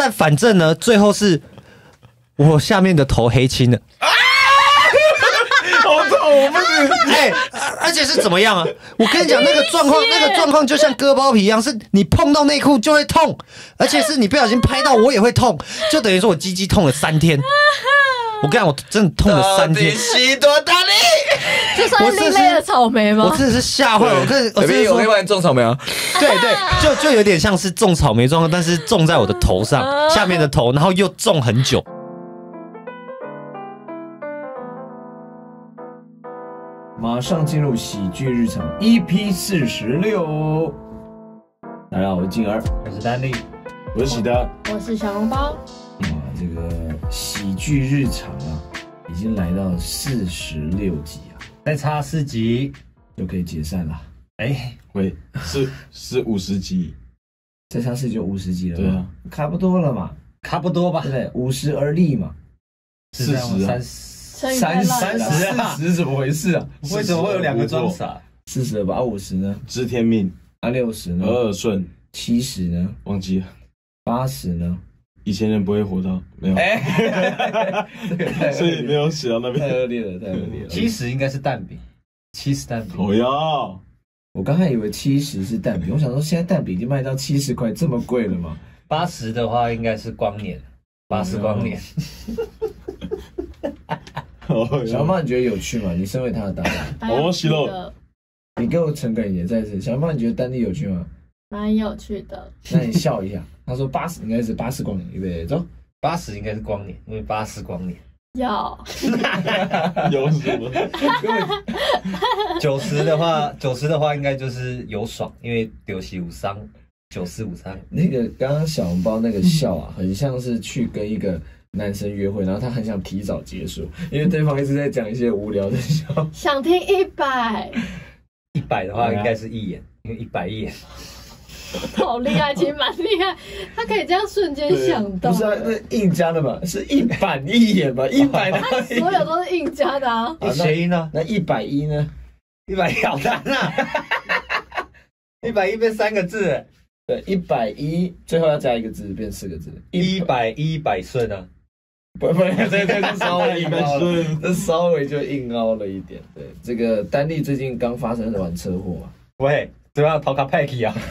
但反正呢，最后是我下面的头黑青了。 好痛，我不是。 而且是怎么样啊？我跟你讲，那个状况就像割包皮一样，是你碰到内裤就会痛，而且是你不小心拍到我也会痛，就等于说我鸡鸡痛了3天。我跟你讲，我真的痛了3天。 西多大力， 这算另类的草莓吗？ 我真的是吓坏了。我真的说， 我可以帮你种草莓啊。 对，就有点像是种草莓状况，但是种在我的头上，下面的头，然后又种很久。 马上进入喜剧日常 EP46。大家好，我是静儿， 我是丹力， 我是喜德。 我是小笼包。 这个喜剧日常啊，已经来到46集啊， 再差4集就可以解散了。 喂，是50集， 再差4集就50集了。 对啊， 差不多了嘛， 差不多吧， 对不对？50而立嘛 40啊 ，30怎么回事啊？ 为什么会有2个装傻 ？40了吧？50呢？ 知天命 60呢？ 耳顺 70呢？ 忘记了 80呢？ 以前人不会活到没有，所以没有写到那边。 太恶劣了，太恶劣了。 70应该是蛋饼，70蛋饼。 我要我刚才以为70是蛋饼，我想说现在蛋饼已经卖到70块，这么贵了吗 ？80的话应该是光年，80光年。 小胖，你觉得有趣吗？你身为他的搭档， 我喜乐， 你给我诚恳一点，再一次。小胖，你觉得丹弟有趣吗？ 蛮有趣的。 那你笑一下。他说80应该是80光年，预备走。 80应该是光年，因为80光年。 有什么 ？90的话应该就是有爽，因为丢西无伤，94无伤。 那个刚刚小笼包那个笑啊，很像是去跟一个男生约会，然后他很想提早结束，因为对方一直在讲一些无聊的笑。 想听100 的话应该是一眼，因为100眼。 好厉害，其实蛮厉害，他可以这样瞬间想到。 不是啊，那硬加的嘛，是100一眼嘛，100 他所有都是硬加的啊。 谐音呢？ 那110呢 ？110好难啊！110变3个字。 对，110最后要加一个字，变4个字。 100顺啊！ 不，这稍微硬凹了，这稍微就硬凹了一点。对，这个丹弟最近刚发生完车祸嘛？ 喂。对啊，跑卡派克啊，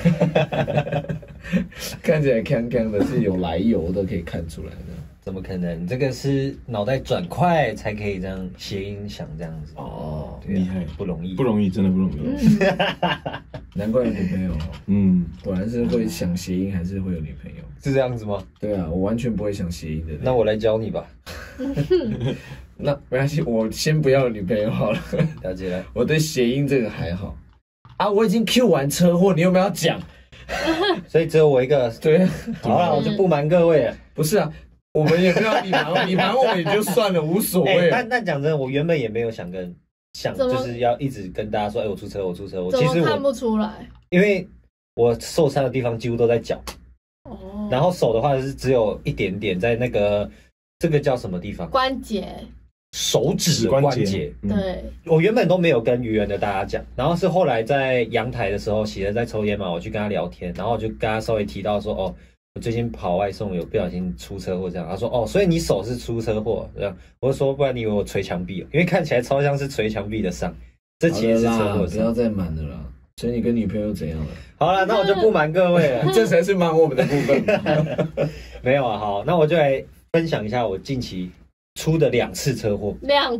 看起来康康的，是有来由的，可以看出来的。 怎么可能？这个是脑袋转快才可以这样谐音想这样子哦， 厉害， 不容易， 不容易，真的不容易。 难怪有女朋友。果然是会想谐音，还是会有女朋友？ 是这样子吗？ 对啊，我完全不会想谐音的。 那我来教你吧。 那没关系，我先不要女朋友好了。 了解了， 我对谐音这个还好。啊！我已经 Q 完车祸，你有没有要讲？ 所以只有我一个。对，好了，我就不瞒各位了。 不是啊，我们也没有你瞒，你瞒我也就算了，无所谓。 但讲真的，我原本也没有想就是要一直跟大家说，我出车，我出车。其实我看不出来， 因为我受伤的地方几乎都在脚。哦。然后手的话是只有一点点在那个这个叫什么地方？ 关节。 手指关节， 对， 我原本都没有跟愚人的大家讲，然后是后来在阳台的时候，喜德在抽烟嘛，我去跟他聊天，然后我就跟他稍微提到说，我最近跑外送有不小心出车祸这样，他说，所以你手是出车祸这样，我就说不然你以为我捶墙壁，因为看起来超像是捶墙壁的伤，这其实是车祸伤。 不要再瞒了啦。所以你跟女朋友怎样了？ 好了，那我就不瞒各位了， 这才是瞒我们的部分。 没有啊，好，那我就来分享一下我近期出的2次车祸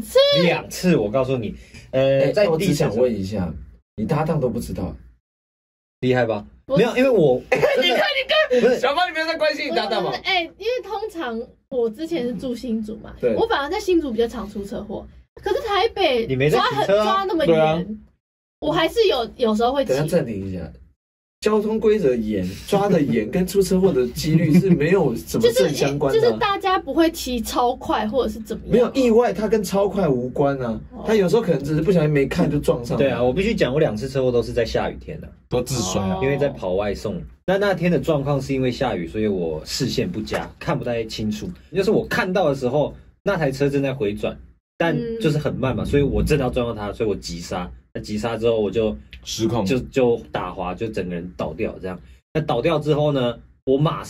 ，2次，我告诉你， 在我只想问一下，你搭档都不知道， 厉害吧？没有，因为我你看，不是小胖，你没有在关心你搭档吗？ 因为通常我之前是住新竹嘛， 对， 我反而在新竹比较常出车祸，可是台北你没在骑车抓那么严，我还是有时候会骑。 等下暂停一下。交通规则严，抓的严，跟出车祸的几率是没有什么正相关的。 就是大家不会骑超快或者是怎么样， 没有意外，它跟超快无关啊。他有时候可能只是不小心没看就撞上。 对啊，我必须讲，我2次车祸都是在下雨天的， 都自摔啊， 因为在跑外送。那天的状况是因为下雨，所以我视线不佳，看不太清楚。就是我看到的时候，那台车正在回转，但就是很慢嘛，所以我正要撞到它，所以我急刹。那急刹之后我就失控， 就打滑，就整个人倒掉这样。那倒掉之后呢，我马上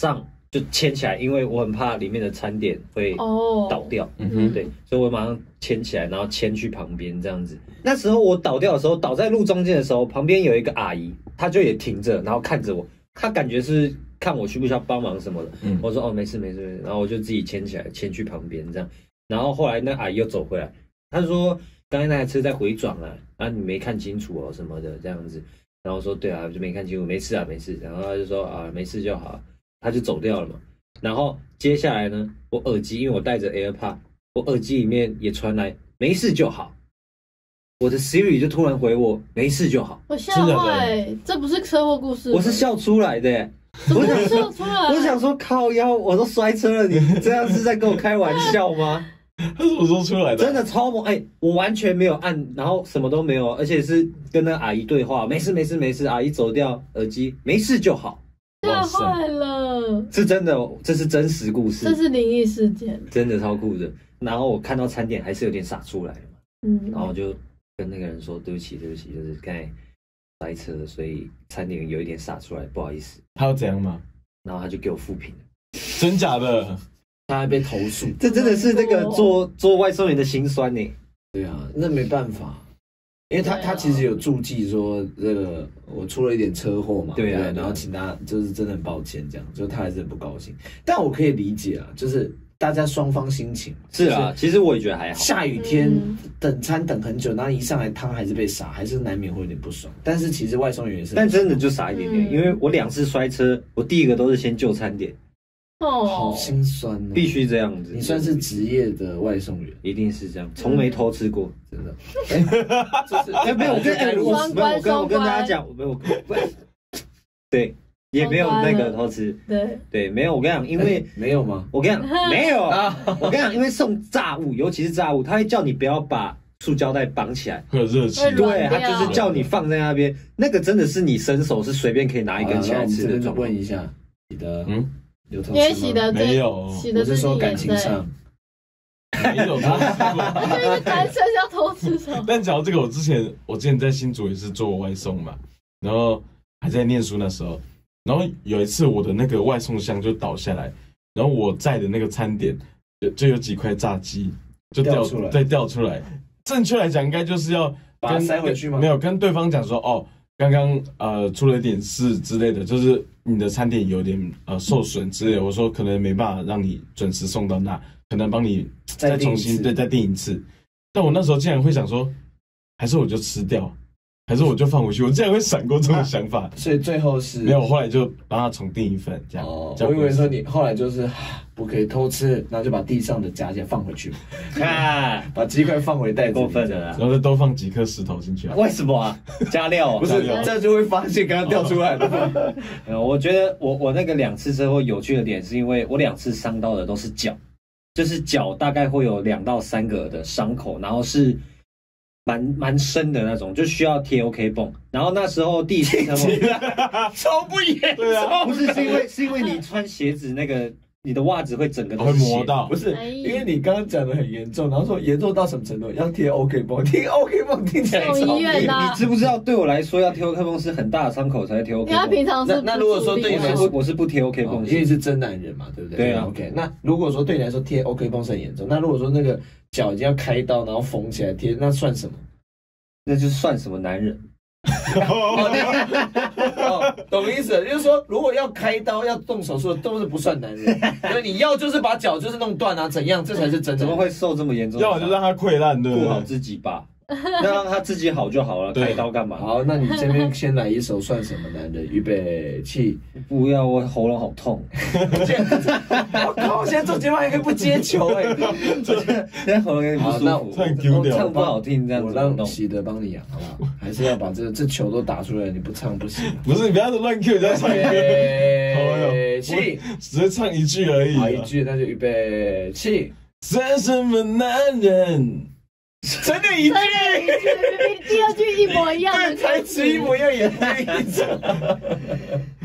就牵起来，因为我很怕里面的餐点会倒掉。对，所以我马上牵起来，然后牵去旁边这样子。那时候我倒掉的时候，倒在路中间的时候，旁边有一个阿姨，她就也停着，然后看着我，她感觉是看我需不需要帮忙什么的。我说没事，然后我就自己牵起来，牵去旁边这样。然后后来那阿姨又走回来，她说刚才那台车在回转啊，你没看清楚什么的这样子。然后我说对啊，就没看清楚，没事。然后她就说没事就好，她就走掉了嘛。然后接下来呢，我耳机因为我带着 AirPod， 我耳机里面也传来没事就好。我的 Siri 就突然回我没事就好， 我吓坏，这不是车祸故事， 我是笑出来的。 我想笑出来， 我想说靠腰，我都摔车了，你这样是在跟我开玩笑吗？ 他什么时候出来的？ 真的超猛！我完全没有按，然后什么都没有，而且是跟那个阿姨对话，没事，阿姨走掉耳机，没事就好。 吓坏了， 是真的，这是真实故事， 这是灵异事件， 真的超酷的。然后我看到餐点还是有点洒出来嘛，然后我就跟那个人说对不起，就是刚才塞车，所以餐点有一点洒出来，不好意思。 他要怎样吗？ 然后他就给我负评了， 真假的？ 他还被投诉， 这真的是那个做外送员的辛酸呢。 对啊，那没办法，因为他其实有注记说这个我出了一点车祸嘛，对啊，然后请他就是真的很抱歉，这样就他还是很不高兴。但我可以理解啊，就是大家双方心情是啊，其实我也觉得还好。 下雨天等餐等很久，然后一上来汤还是被洒，还是难免会有点不爽。但是其实外送员也是， 但真的就洒一点点，因为我2次摔车，我第一个都是先救餐点。 好心酸哦， 必须这样子。 你算是职业的外送员， 一定是这样，从没偷吃过，真的。没有，我跟大家讲，我没有，对，也没有那个偷吃，对，没有。我跟你讲，因为没有吗？ 我跟你讲，没有啊。我跟你讲，因为送炸物，尤其是炸物，他会叫你不要把塑胶袋绑起来， 会有热气。 对，他就是叫你放在那边，那个真的是你伸手是随便可以拿一根起来吃的。 就问一下你的，有偷吃吗？ 因为洗的没有， 我是说感情上没有偷吃过。 因为单身要偷吃什么？ 但讲到这个，我之前在新竹也是做外送嘛，然后还在念书那时候，然后有一次我的那个外送箱就倒下来，然后我在的那个餐点就有几块炸鸡就掉出来，对，掉出来。正确来讲，应该就是要把它塞回去吗？ 没有，跟对方讲说刚刚出了一点事之类的，就是你的餐点有点受损之类的，我说可能没办法让你准时送到那，可能帮你再重新再订一次。但我那时候竟然会想说，还是我就吃掉，还是我就放回去，我竟然会闪过这种想法。 所以最后是没有，后来就帮他重订一份这样。 我以为说你后来就是不可以偷吃，然后就把地上的夹起来放回去，把鸡块放回袋子， 过分了啦， 然后再多放几颗石头进去。 为什么啊？加料不是这就会发现刚刚掉出来的。 我觉得我那个2次车祸有趣的点是因为我2次伤到的都是脚，就是脚大概会有2到3个的伤口，然后是蛮深的那种，就需要贴 OK 绷。然后那时候第一次车祸超不严重， 不是是因为你穿鞋子那个。你的袜子会整个都会磨到， 不是因为你刚刚讲的很严重，然后说严重到什么程度要贴 OK 绷，贴 OK 绷听起来超医院你知不知道？对我来说，要贴 OK 绷是很大的伤口才会贴 OK 绷。 他平常是那如果说对你来说， 我是不贴 OK 绷， 因为是真男人嘛，对不对？ 对啊。 OK， 那如果说对你来说贴 OK 绷是很严重，那如果说那个脚已经要开刀，然后缝起来贴，那算什么？ 那就算什么男人？ 懂意思？就是说，如果要开刀要动手术，都是不算男人。所以你要就是把脚就是弄断啊，怎样？这才是真的。 怎么会受这么严重？ 要么就让他溃烂，对不对？ 顾好自己吧。那让他自己好就好了，开刀干嘛？ 好，那你这边先来一首算什么男人？预备起！ 不要，我喉咙好痛。 我靠！现在做节目还可以不接球现在喉咙有点不舒服，唱不好听这样子。 我让喜德帮你养，好不好？还是要把这球都打出来，你不唱不行。 不是，你不要乱 Q 人家唱歌。 起， 只是唱一句而已。 好，一句那就预备起。 算什么男人？ 真的一句， 第2句一模一样， 对，台词一模一样，也对一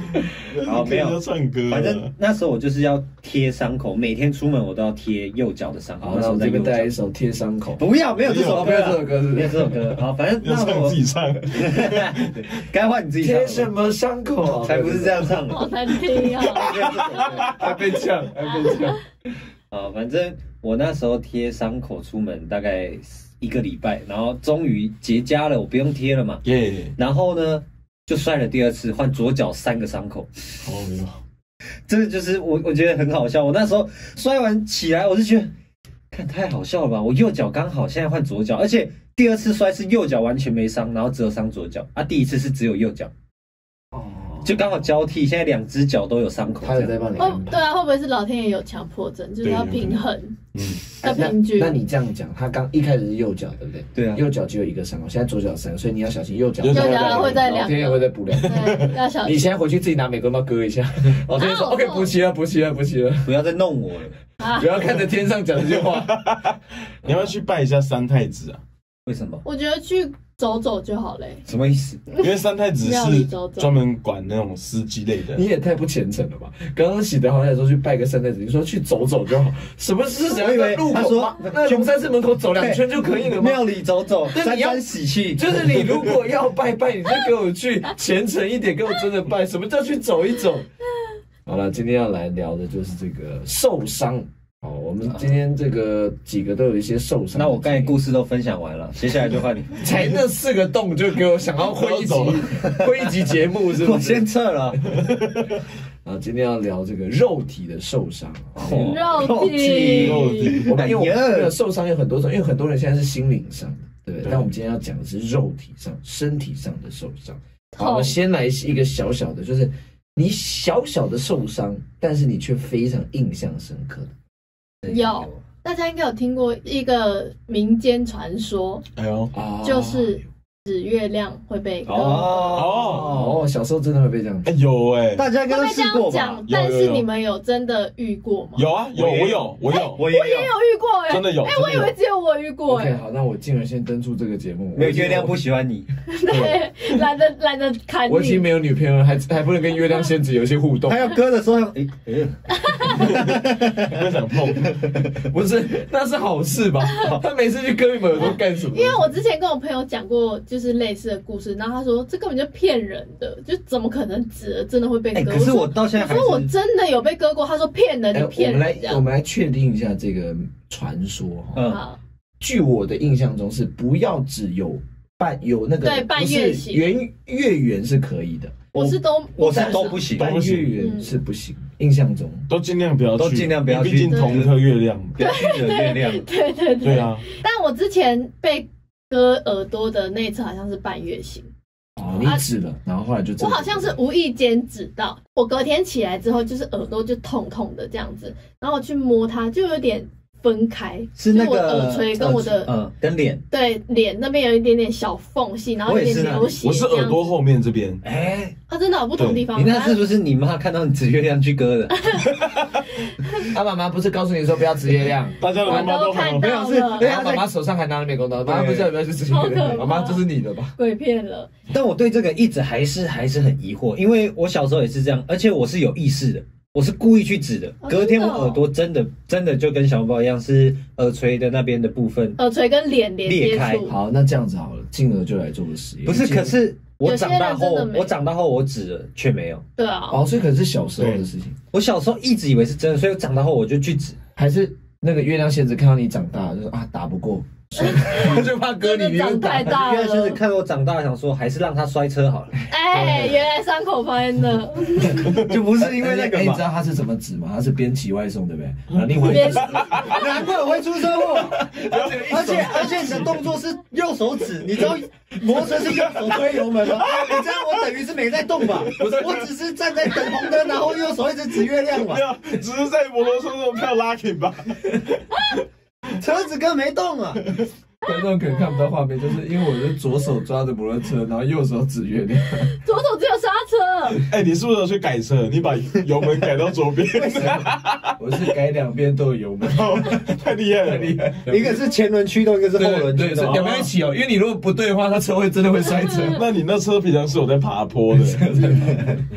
好，没有唱歌。 反正那时候我就是要贴伤口，每天出门我都要贴右脚的伤口。 好，那我这边带来一首《贴伤口》。 不要，没有这首歌， 没有这首歌， 没有这首歌。好，反正那时候我自己唱， 该换你自己唱。 贴什么伤口？ 才不是这样唱的， 好难听啊！ 还被呛，还被呛。 啊，反正我那时候贴伤口出门大概1个礼拜，然后终于结痂了，我不用贴了嘛。 耶。 然后呢，就摔了第2次，换左脚3个伤口。 哦哟， 这个就是我觉得很好笑。我那时候摔完起来，我就觉得，看太好笑了吧！我右脚刚好，现在换左脚，而且第2次摔是右脚完全没伤，然后只有伤左脚啊。第1次是只有右脚。就刚好交替，现在2只脚都有伤口。 他有在帮你安排。 对啊，会不会是老天爷有强迫症，就是要平衡，要平均？ 那你这样讲，他刚一开始是右脚，对不对？ 对啊， 右脚只有1个伤口，现在左脚3个，所以你要小心右脚。 右脚会再2个， 老天爷会再补2个。 对，要小心。 你现在回去自己拿美工刀割一下。老天爷说 ：“OK， 补齐了，补齐了，补齐了。” 不要再弄我了， 不要看着天上讲这句话。 你要不要去拜一下三太子啊？ 为什么？ 我觉得去走走就好嘞。 什么意思？ 因为三太子是专门管那种司机类的。 你也太不虔诚了吧！刚刚喜德好像说去拜个三太子，你说去走走就好，什么是只要在路口吗？那龙山寺门口走2圈就可以了吗？ 庙里走走，沾沾喜气。 就是你如果要拜拜，你就给我去虔诚一点，给我真的拜。什么叫去走一走？好了，今天要来聊的就是这个受伤。好，我们今天这个几个都有一些受伤。 那我刚才故事都分享完了，接下来就换你。 才那4个洞就给我想要挥一集节目，是不是？ 我先撤了。 啊，今天要聊这个肉体的受伤。 肉体， 我们因为受伤有很多种，因为很多人现在是心灵上的，对不对？但我们今天要讲的是肉体上、身体上的受伤。好，我们先来一个小小的，就是你小小的受伤，但是你却非常印象深刻的。 有，大家应该有听过一个民间传说，就是指月亮会被割。 小时候真的会被这样。 有大家应该都试过吧？ 但是你们有真的遇过吗？ 有啊，有，我也有遇过真的有。 我以为只有我遇过。 OK， 好，那我进而先登出这个节目。 没有月亮不喜欢你， 对，懒得砍你。 我已经没有女朋友了，还不能跟月亮仙子有一些互动。 还要割的时候， 不想碰， 不是，那是好事吧？他每次去割你们耳朵干什么？ 因为我之前跟我朋友讲过，就是类似的故事，然后他说这根本就骗人的，就怎么可能指了真的会被割？ 可是我到现在还说我真的有被割过，他说骗人，你骗人。 我们来确定一下这个传说哈。 据我的印象中是不要只有那个对半月形月圆是可以的。 我是都不行， 半月圆是不行。印象中都尽量不要去， 毕竟同一颗月亮， 不要去惹月亮。 对啊。 但我之前被割耳朵的那一次好像是半月形。 你指了，然后后来就我好像是无意间指到，我隔天起来之后就是耳朵就痛痛的这样子，然后我去摸它就有点分开， 是那个耳垂跟我的跟脸， 对，脸那边有一点点小缝隙，然后有点流血。 我是耳朵后面这边， 真的有不同地方。 你那是不是你妈看到你指月亮去割的？ 他妈妈不是告诉你说不要指月亮， 大家的妈妈都看到了。 然后妈妈手上还拿了美工刀，妈妈不知道有没有去指月亮，妈妈这是你的吧？ 鬼骗了。 但我对这个一直还是很疑惑，因为我小时候也是这样，而且我是有意识的。我是故意去指的，隔天我耳朵真的就跟小包一样，是耳垂的那边的部分， 耳垂跟脸裂开。 好，那这样子好了，进而就来做个实验。 不是，可是我长大后我指了却没有。 对啊。 所以可是小时候的事情。 我小时候一直以为是真的，所以我长大后我就去指。 还是那个月亮仙子看到你长大，就说打不过。就怕割你， 长太大了。 月亮仙子看我长大，想说还是让他摔车好了。 原来伤口发炎的， 就不是因为那个。 你知道他是怎么指吗？他是边骑外送，对不对？ 难怪我会出车祸。而且你的动作是右手指，你知道摩托车是右手推油门吗？你这样我等于是没在动吧？我只是站在等红灯，然后右手一直指月亮嘛。 只是在摩托车上跳 locking 吧。 车子根本没动啊！ 观众可能看不到画面，就是因为我是左手抓着摩托车，然后右手指月亮， 左手只有刹车。 你是不是有去改车？你把油门改到左边？ 我是改2边都有油门， 太厉害了， 厉害！ 一个是前轮驱动，一个是后轮驱动， 2边一起因为你如果不对的话，它车会真的会摔车。 那你那车平常是有在爬坡的？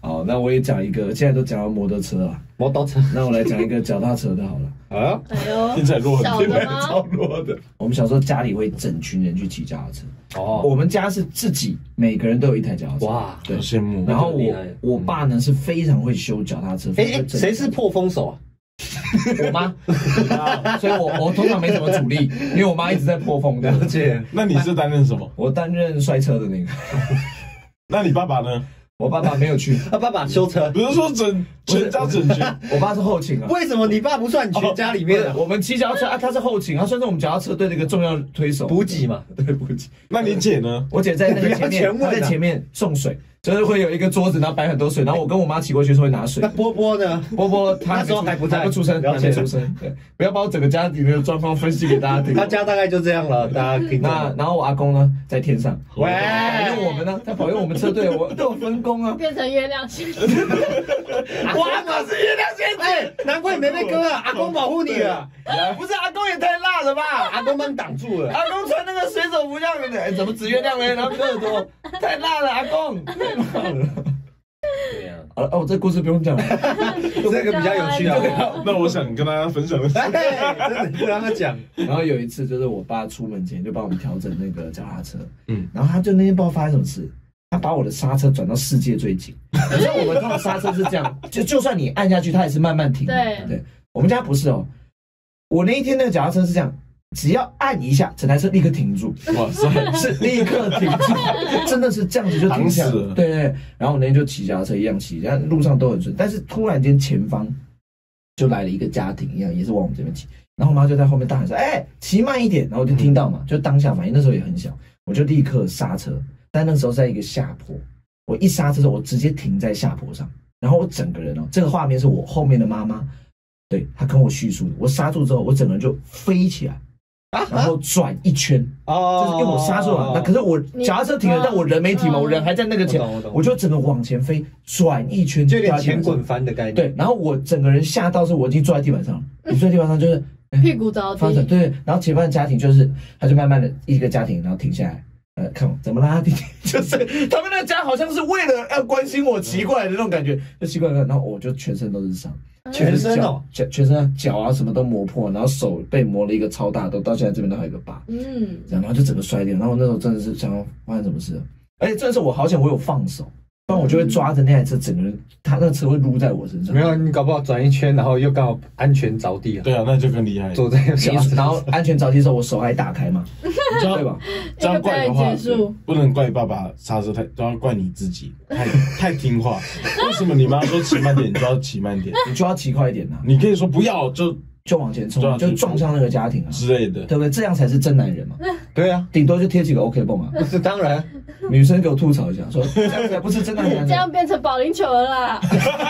好，那我也讲一个，现在都讲到摩托车啊， 摩托车， 那我来讲一个脚踏车的好了。 啊， 哎呦， 听起来弱很小的吗？ 超弱的。 我们小时候家里会整群人去骑脚踏车， 哦， 我们家是自己每个人都有一台脚踏车， 哇， 对， 好羡慕。 然后那就厉害我爸呢是非常会修脚踏车， 谁是破风手啊？ 我妈，所以我通常没什么阻力，因为我妈一直在破风的。 了解。 那你是担任什么？ 我担任摔车的那个。 那你爸爸呢？ 我爸爸没有去， 他爸爸修车， 不是说全家整全？ 我爸是后勤啊。 为什么你爸不算你全家里面的？ 我们骑脚踏车啊，他是后勤，他算是我们脚踏车队的一个重要推手， 补给嘛， 对补给。 那你姐呢？ 我姐在那个前面，她在前面送水。就是会有一个桌子，然后摆很多水，然后我跟我妈骑过去是会拿水。 那波波呢？ 波波他那时候还不出生，还没出生。对，不要把我整个家庭的状况分析给大家听。 他家大概就这样了，大家听。 那然后我阿公呢，在天上， 喂， 保佑我们呢，他保佑我们车队，我都有分工啊。 变成月亮仙子， 我阿公是月亮仙子， 难怪你没被割啊！阿公保护你了， 不是阿公也太辣了吧？ 阿公帮你挡住了。 阿公穿那个水手服这样的，怎么指月亮呢？然后割耳朵，太辣了，阿公太辣了。 对呀， 哦，这故事不用讲了， 这个比较有趣啊。 那我想跟大家分享的是， 真的不让他讲。 然后有一次就是我爸出门前就帮我们调整那个脚踏车，然后他就那天不知道发生什么事，他把我的刹车转到世界最紧。可是我们通常刹车是这样，就算你按下去，它也是慢慢停。对，我们家不是哦，我那一天那个脚踏车是这样。只要按一下，整台车立刻停住。 哇塞， 是立刻停住，真的是这样子就停下来了。对对。然后我那天就骑脚踏车一样骑，然后路上都很顺。但是突然间前方就来了一个家庭，一样也是往我们这边骑。然后我妈就在后面大喊说：“哎，骑慢一点！”然后我就听到嘛，就当下反应，那时候也很小，我就立刻刹车。但那时候在一个下坡，我一刹车之后，我直接停在下坡上。然后我整个人哦，这个画面是我后面的妈妈，对她跟我叙述的。我刹住之后，我整个人就飞起来。然后转一圈，就是因为我刹住了，那可是我脚踏车停了，但我人没停嘛，我人还在那个前，我就整个往前飞，转一圈， 就有点前滚翻的概念。 对，然后我整个人吓到是我已经坐在地板上了，你坐在地板上就是屁股着地， 对，然后前方的家庭就是他就慢慢的一个家庭，然后停下来。看我怎么啦？就是他们那家好像是为了要关心我骑过来的那种感觉，就骑过来，然后我就全身都是伤， 全身哦， 全身脚啊什么都磨破，然后手被磨了一个超大洞，到现在这边都还有一个疤，然后就整个摔掉，然后我那时候真的是想要发生什么事了，而且真的是我好险我有放手。不然我就会抓着那台车，整个人他那个车会撸在我身上。 没有，你搞不好转一圈，然后又刚好安全着地了。 对啊，那就更厉害。 坐在然后安全着地的时候，我手还打开嘛，对吧？ 这样怪的话，不能怪爸爸刹车太，都要怪你自己太听话。为什么你妈说骑慢点，你就要骑慢点？ 你就要骑快一点呐。 你可以说不要就往前冲，就撞向那个家庭啊之类的， 对不对？这样才是真男人嘛。 对啊， 顶多就贴几个 OK 绷啊。 是当然， 女生给我吐槽一下，说这样才不是真男人。 这样变成保龄球了啦。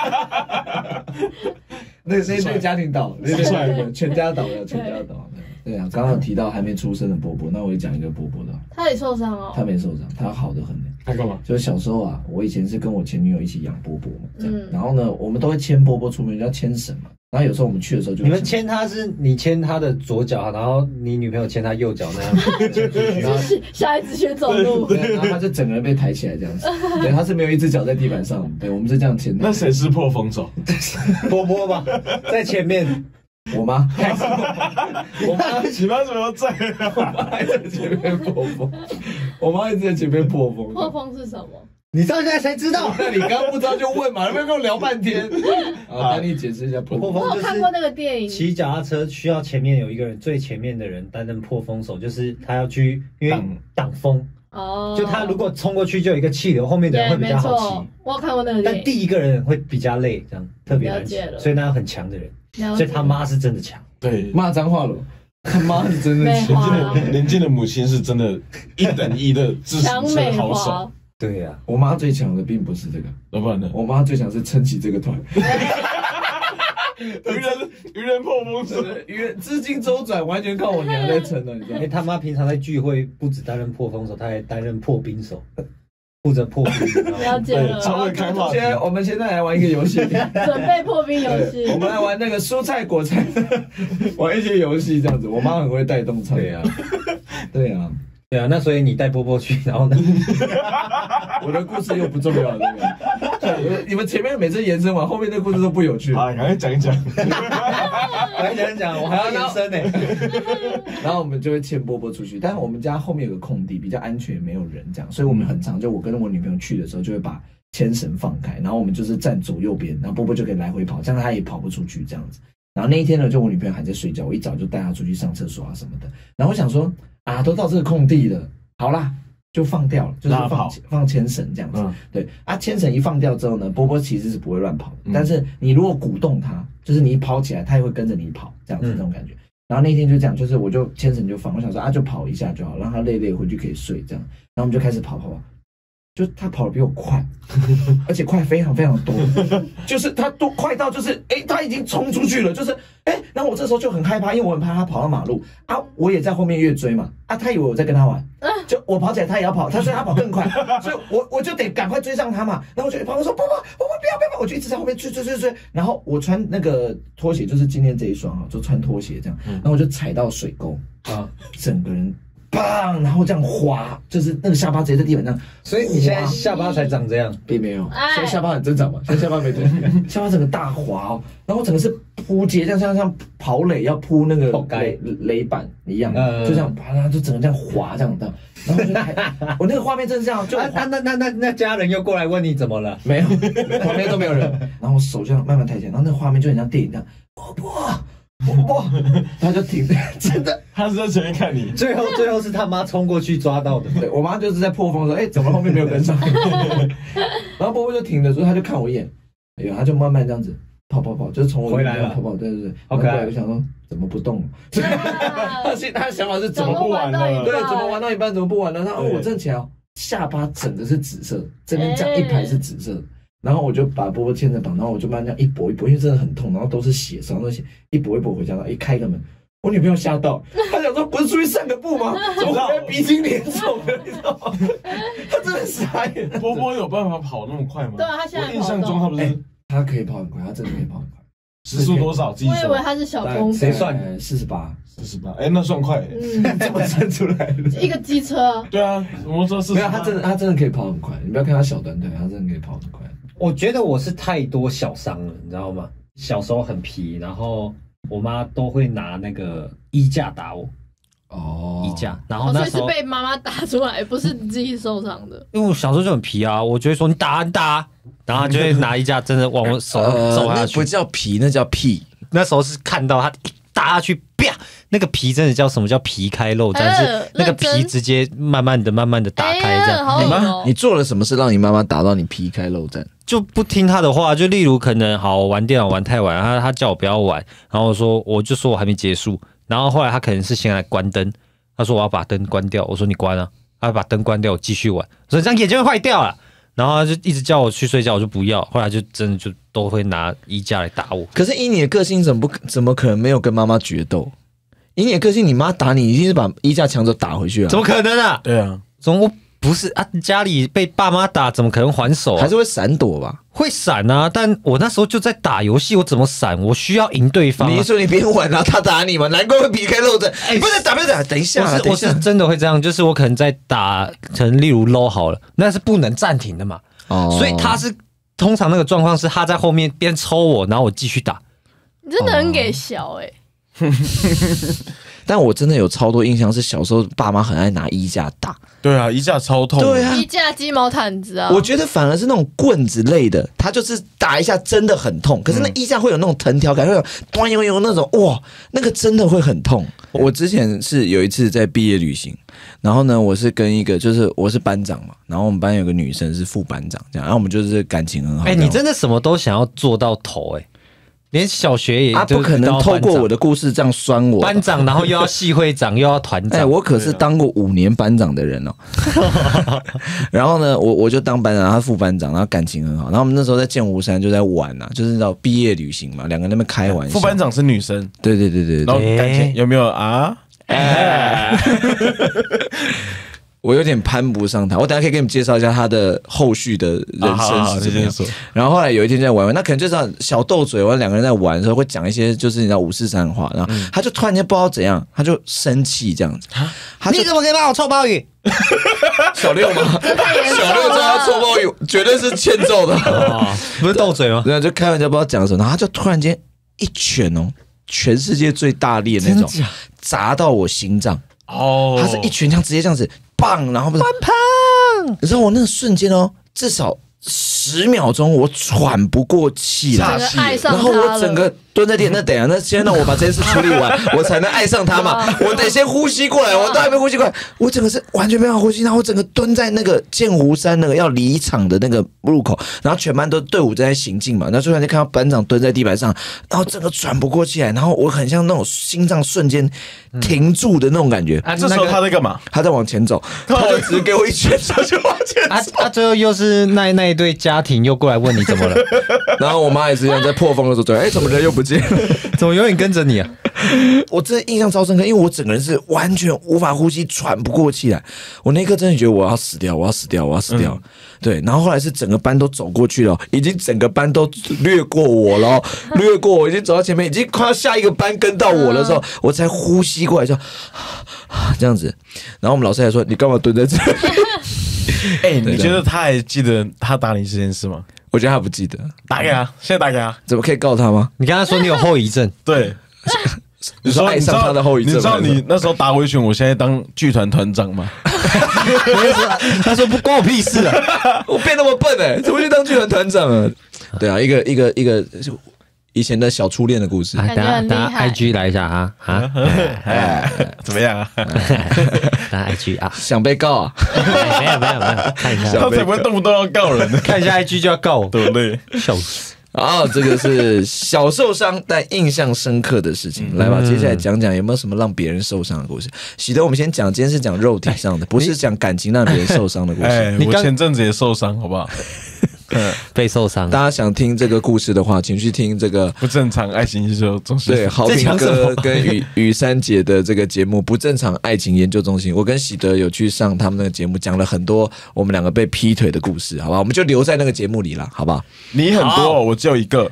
那个家庭倒，全家倒了，全家倒了。对啊，刚刚提到还没出生的波波，那我也讲一个波波的。 他也受伤哦。 他没受伤，他好得很。 他干嘛？ 就是小时候啊，我以前是跟我前女友一起养波波嘛，这样。然后呢，我们都会牵波波出门，要牵绳嘛。然后有时候我们去的时候就， 你们牵他是你牵他的左脚，然后你女朋友牵他右脚那样牵出去，然后小孩子学走路， 对，然后他就整个人被抬起来这样子，对，他是没有一只脚在地板上，对，我们是这样牵的。 那谁是破风手？ 波波吧，在前面。 我妈， 我妈，你妈怎么在？ 我妈还在前面破风，我妈一直在前面破风。 破风是什么？ 你到现在才知道？ 那你刚刚不知道就问嘛，要不要跟我聊半天？啊，丹妮解释一下破风。 我有看过那个电影， 骑脚踏车需要前面有一个人，最前面的人担任破风手，就是他要去因为挡风。哦，就他如果冲过去，就有一个气流，后面的人会比较好骑。 我有看过那个电影， 但第一个人会比较累，这样特别难骑，所以那要很强的人。所以他妈是真的强， 对， 骂脏话了。他妈是真的强， 年轻的母亲是真的1等1的自行车好手。 对呀， 我妈最强的并不是这个， 要不然呢？ 我妈最强是撑起这个团。 渔人破风手， 资金周转完全靠我娘在撑的，你知道吗？ 他妈平常在聚会不止担任破风手，他还担任破冰手。负责破冰， 了解了。 超会开话。 我们现在来玩一个游戏， 准备破冰游戏。 我们来玩那个蔬菜果菜，玩一些游戏这样子。我妈很会带动唱。 对啊， 对啊， 对啊。那所以你带波波去，然后呢？ 我的故事又不重要了，对不对？ 你们前面每次延伸完，后面那故事都不有趣。 啊，赶快讲一讲。 赶快讲，我还要延伸呢。 然后我们就会牵波波出去，但是我们家后面有个空地，比较安全，没有人这样，所以我们很常就我跟我女朋友去的时候，就会把牵绳放开，然后我们就是站左右边，然后波波就可以来回跑，这样他也跑不出去这样子。然后那一天呢，就我女朋友还在睡觉，我一早就带她出去上厕所啊什么的。然后我想说啊，都到这个空地了，好啦，就放掉了，就是放牵绳这样子。对啊，牵绳一放掉之后呢，波波其实是不会乱跑的，但是你如果鼓动它，就是你一跑起来，它也会跟着你跑，这样子这种感觉。然后那天就这样，就是我就牵绳就放，我想说啊，就跑一下就好，让他累累回去可以睡这样。然后我们就开始跑。就他跑得比我快，而且快非常非常多，就是他都快到就是他已经冲出去了，就是然后我这时候就很害怕，因为我很怕他跑到马路啊，我也在后面越追嘛啊，他以为我在跟他玩，就我跑起来他也要跑，所以他跑更快，所以我就得赶快追上他嘛，然后我就跑，我说波波不要，我就一直在后面追，然后我穿那个拖鞋，就是今天这一双就穿拖鞋这样，然后我就踩到水沟啊，整个人。棒，然后这样滑，就是那个下巴直接在地板上， 所以你现在下巴才长这样， 并没有，现在下巴很正常嘛，现在下巴没正，下巴整个大滑哦，然后整个是扑街，像跑垒要扑那个垒板一样，就这样啪，就整个这样滑这样的，然后我那个画面真是这样，就那家人又过来问你怎么了？ 没有，旁边都没有人，然后手这样慢慢抬起来，然后那个画面就很像电影这样，波波，他就停，真的， 他是在前面看你， 最后是他妈冲过去抓到的。 对，我妈就是在破风说，怎么后面没有跟上？然后波波就停的时候，他就看我一眼，他就慢慢这样子跑，就是从我回来了， 跑，对， 好可爱。 我想说怎么不动？他的想法是怎么不玩了？ 对，怎么玩到一半怎么不玩了？然后我站起来，下巴整个是紫色，这边这样一排是紫色的。然后我就把波波牵着绑，然后我就慢慢这样一跛，因为真的很痛，然后都是血，手上都血，一跛回家，然后一开个门，我女朋友吓到，她想说不是出去散个步吗？怎么会鼻青脸肿的？你知道吗？她真的傻眼。 波波有办法跑那么快吗？ 对啊，他现在我印象中他不是， 他可以跑很快，他真的可以跑很快。 时速多少？ 我以为他是小公谁算？48， 那算快， 这么算出来的？ 一个机车。 对啊，摩托车没有，他真的可以跑很快。你不要看他小短腿，他真的可以跑很快。 我觉得我是太多小伤了，你知道吗？小时候很皮，然后我妈都会拿那个衣架打我。衣架，然后那时候所以是被妈妈打出来，不是你自己受伤的。 因为我小时候就很皮啊，我就会说你打，然后就会拿衣架真的往我手下去。 那不叫皮，那叫屁。 那时候是看到他一打下去，啪，那个皮真的叫什么叫皮开肉绽，是那个皮直接慢慢的打开这样。 你做了什么事让你妈妈打到你皮开肉绽？ 就不听他的话，就例如可能我玩电脑玩太晚，他叫我不要玩，然后我就说我还没结束，然后后来他可能是先来关灯，他说我要把灯关掉，我说你关啊，他把灯关掉，我继续玩，所以这样眼睛会坏掉了。然后他就一直叫我去睡觉，我就不要。后来就真的就都会拿衣架来打我。 可是以你的个性，怎么可能没有跟妈妈决斗？以你的个性，你妈打你一定是把衣架抢走打回去啊？ 怎么可能啊？ 对啊， 怎么不是啊？家里被爸妈打，怎么可能还手啊？ 还是会闪躲吧？ 会闪啊！但我那时候就在打游戏，我怎么闪？我需要赢对方、啊。 你说你边玩然后他打你嘛？难怪会皮开肉绽。不是打，等一下， 我是真的会这样，就是我可能在打，可能例如 low 好了，那是不能暂停的嘛。所以他是通常那个状况是他在后面边抽我，然后我继续打。 你真的很给小但我真的有超多印象是小时候爸妈很爱拿衣架打。 对啊，衣架超痛。 对啊， 衣架、鸡毛毯子啊。 我觉得反而是那种棍子类的，它就是打一下真的很痛。可是那衣架会有那种藤条感，会有咚呦呦那种，哇，那个真的会很痛。我之前是有一次在毕业旅行，然后呢，我是跟一个就是我是班长嘛，然后我们班有个女生是副班长，这样，然后我们就是感情很好。 你真的什么都想要做到头连小学也不可能透过我的故事这样酸我班长，然后又要系会长又要团长。 我可是当过5年班长的人哦。然后呢，我就当班长，他副班长，然后感情很好。然后我们那时候在剑湖山就在玩啊，就是到毕业旅行嘛，两个人在那边开玩笑。 副班长是女生， 对。 然后感情有没有啊？ 我有点攀不上他。我等一下可以给你们介绍一下他的后续的人生是怎么样。然后后来有一天在玩，那可能就是小斗嘴，我两个人在玩的时候会讲一些就是你知道五四三的话，然后他就突然间不知道怎样，他就生气这样子。 你怎么可以骂我臭鲍鱼？ 小六吗？小六叫他臭鲍鱼，绝对是欠揍的， 不是斗嘴吗？ 对啊，就开玩笑不知道讲什么，然后他就突然间一拳哦，全世界最大力的那种，砸到我心脏。他是一拳这样直接这样子棒，然后不是砰，你知道我那个瞬间哦，至少10秒钟我喘不过气来，然后我整个蹲在地，那等一下，那先让我把这件事处理完，我才能爱上他嘛。我得先呼吸过来，我都还没呼吸过来，我整个是完全没有呼吸，然后我整个蹲在那个剑湖山那个要离场的那个入口，然后全班都队伍在行进嘛，然后突然间看到班长蹲在地板上，然后整个喘不过气来，然后我很像那种心脏瞬间停住的那种感觉。 这时候他在干嘛？ 他在往前走，他就只给我一拳，他就往前走。 最后又是那一对家庭又过来问你怎么了， 然后我妈也是一样，在破风的时候走，怎么人又不见了？ 怎么永远跟着你啊？ 我真的印象超深刻，因为我整个人是完全无法呼吸，喘不过气来。我那一刻真的觉得我要死掉，我要死掉，我要死掉。对，然后后来是整个班都走过去了，已经整个班都掠过我了，掠过我已经走到前面，已经快要下一个班跟到我的时候，我才呼吸过来，就这样子。然后我们老师还说：“你干嘛蹲在这里？” 你觉得他还记得他打你这件事吗？ 我觉得他不记得。 打给他，现在打给他。 怎么可以告他吗？ 你跟他说你有后遗症。 对。 你说爱上他的后遗症？ 你知道你那时候打我一拳，我现在当剧团团长吗？ 他说不关我屁事啊！ 我变那么笨怎么去当剧团团长啊？对啊，一个以前的小初恋的故事。 大家 IG 来一下啊！ 怎么样啊？ 大家 IG 啊， 想被告啊？ 没有，看一下， 他才不会动不动要告人呢。 看一下 IG 就要告我， 对不对？ 笑死！ 这个是小受伤但印象深刻的事情。来吧，接下来讲讲有没有什么让别人受伤的故事。喜德，我们先讲，今天是讲肉体上的，不是讲感情让别人受伤的故事。 我前阵子也受伤，好不好？ 被受伤。 大家想听这个故事的话，请去听这个不正常爱情研究中心。 对，豪平哥跟雨珊姐的这个节目《不正常爱情研究中心》，我跟喜德有去上他们那个节目，讲了很多我们两个被劈腿的故事，好不好？我们就留在那个节目里了，好不好？ 你很多，我就一个。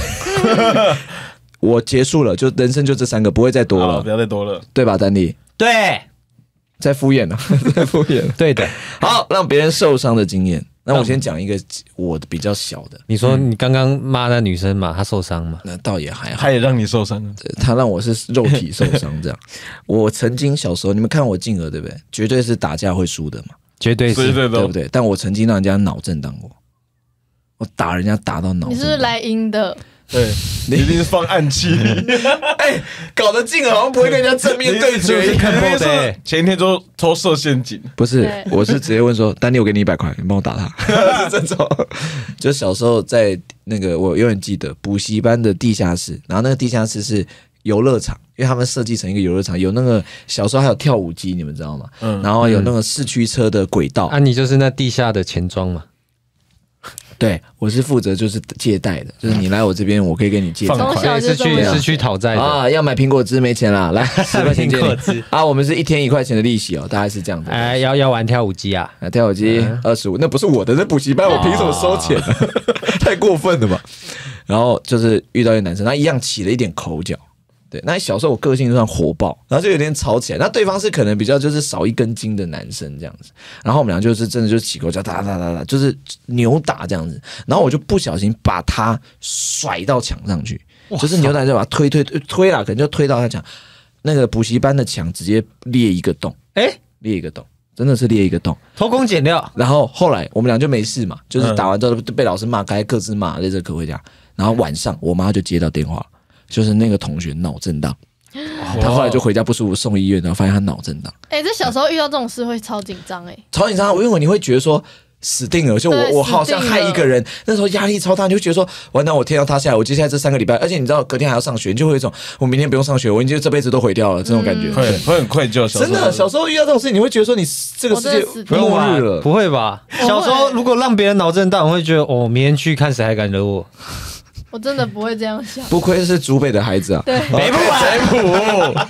我结束了，就人生就这3个，不会再多了， 不要再多了， 对吧，丹尼？ 对， 在敷衍了，在敷衍。 对的。 好，让别人受伤的经验。那我先讲一个我比较小的。 你说你刚刚骂那女生嘛，她受伤嘛？ 那倒也还好， 她也让你受伤了。 她让我是肉体受伤这样。我曾经小时候，你们看我静儿对不对？绝对是打架会输的嘛， 绝对是， 对不对？但我曾经让人家脑震荡过，我打人家打到脑震荡。 你是来阴的。 对，你一定是放暗器。 搞得静儿好像不会跟人家正面对决。 前一天就偷设陷阱， 不是，我是直接问说，丹尼，我给你100块，你帮我打他。是这种，就小时候在那个，我永远记得补习班的地下室，然后那个地下室是游乐场，因为他们设计成一个游乐场，有那个小时候还有跳舞机，你们知道吗？然后有那个市区车的轨道。 你就是那地下的钱庄嘛。 对，我是负责就是借贷的，就是你来我这边，我可以给你借。 从小是去讨债的啊，要买苹果汁没钱啦，来10块钱借你啊，我们是1天1块钱的利息哦，大概是这样的。 要玩跳舞机啊， 跳舞机25，那不是我的，那补习班我凭什么收钱？太过分了吧？然后就是遇到一个男生，他一样起了一点口角。对，那小时候我个性算火爆，然后就有点吵起来。那对方是可能比较就是少一根筋的男生这样子，然后我们俩就是真的就是起口角，打，就是扭打这样子。然后我就不小心把他甩到墙上去，就是扭打就把他推啦，可能就推到他墙。那个补习班的墙直接裂一个洞，裂一个洞，真的是裂一个洞， 偷工减料。 然后后来我们俩就没事嘛，就是打完之后被老师骂，该各自骂，在这课回家。然后晚上我妈就接到电话。就是那个同学脑震荡，他后来就回家不舒服送医院，然后发现他脑震荡。 这小时候遇到这种事会超紧张超紧张，因为你会觉得说死定了，就我好像害一个人，那时候压力超大，你就觉得说完蛋，我天要塌下来，我接下来这3个礼拜，而且你知道隔天还要上学，你就会有一种我明天不用上学，我已经这辈子都毁掉了这种感觉， 会很愧疚。 真的，小时候遇到这种事情，你会觉得说你这个世界末日了， 不会吧？小时候如果让别人脑震荡，我会觉得明天去看谁还敢惹我。 我真的不会这样想， 不愧是竹北的孩子啊！ 对， 北部，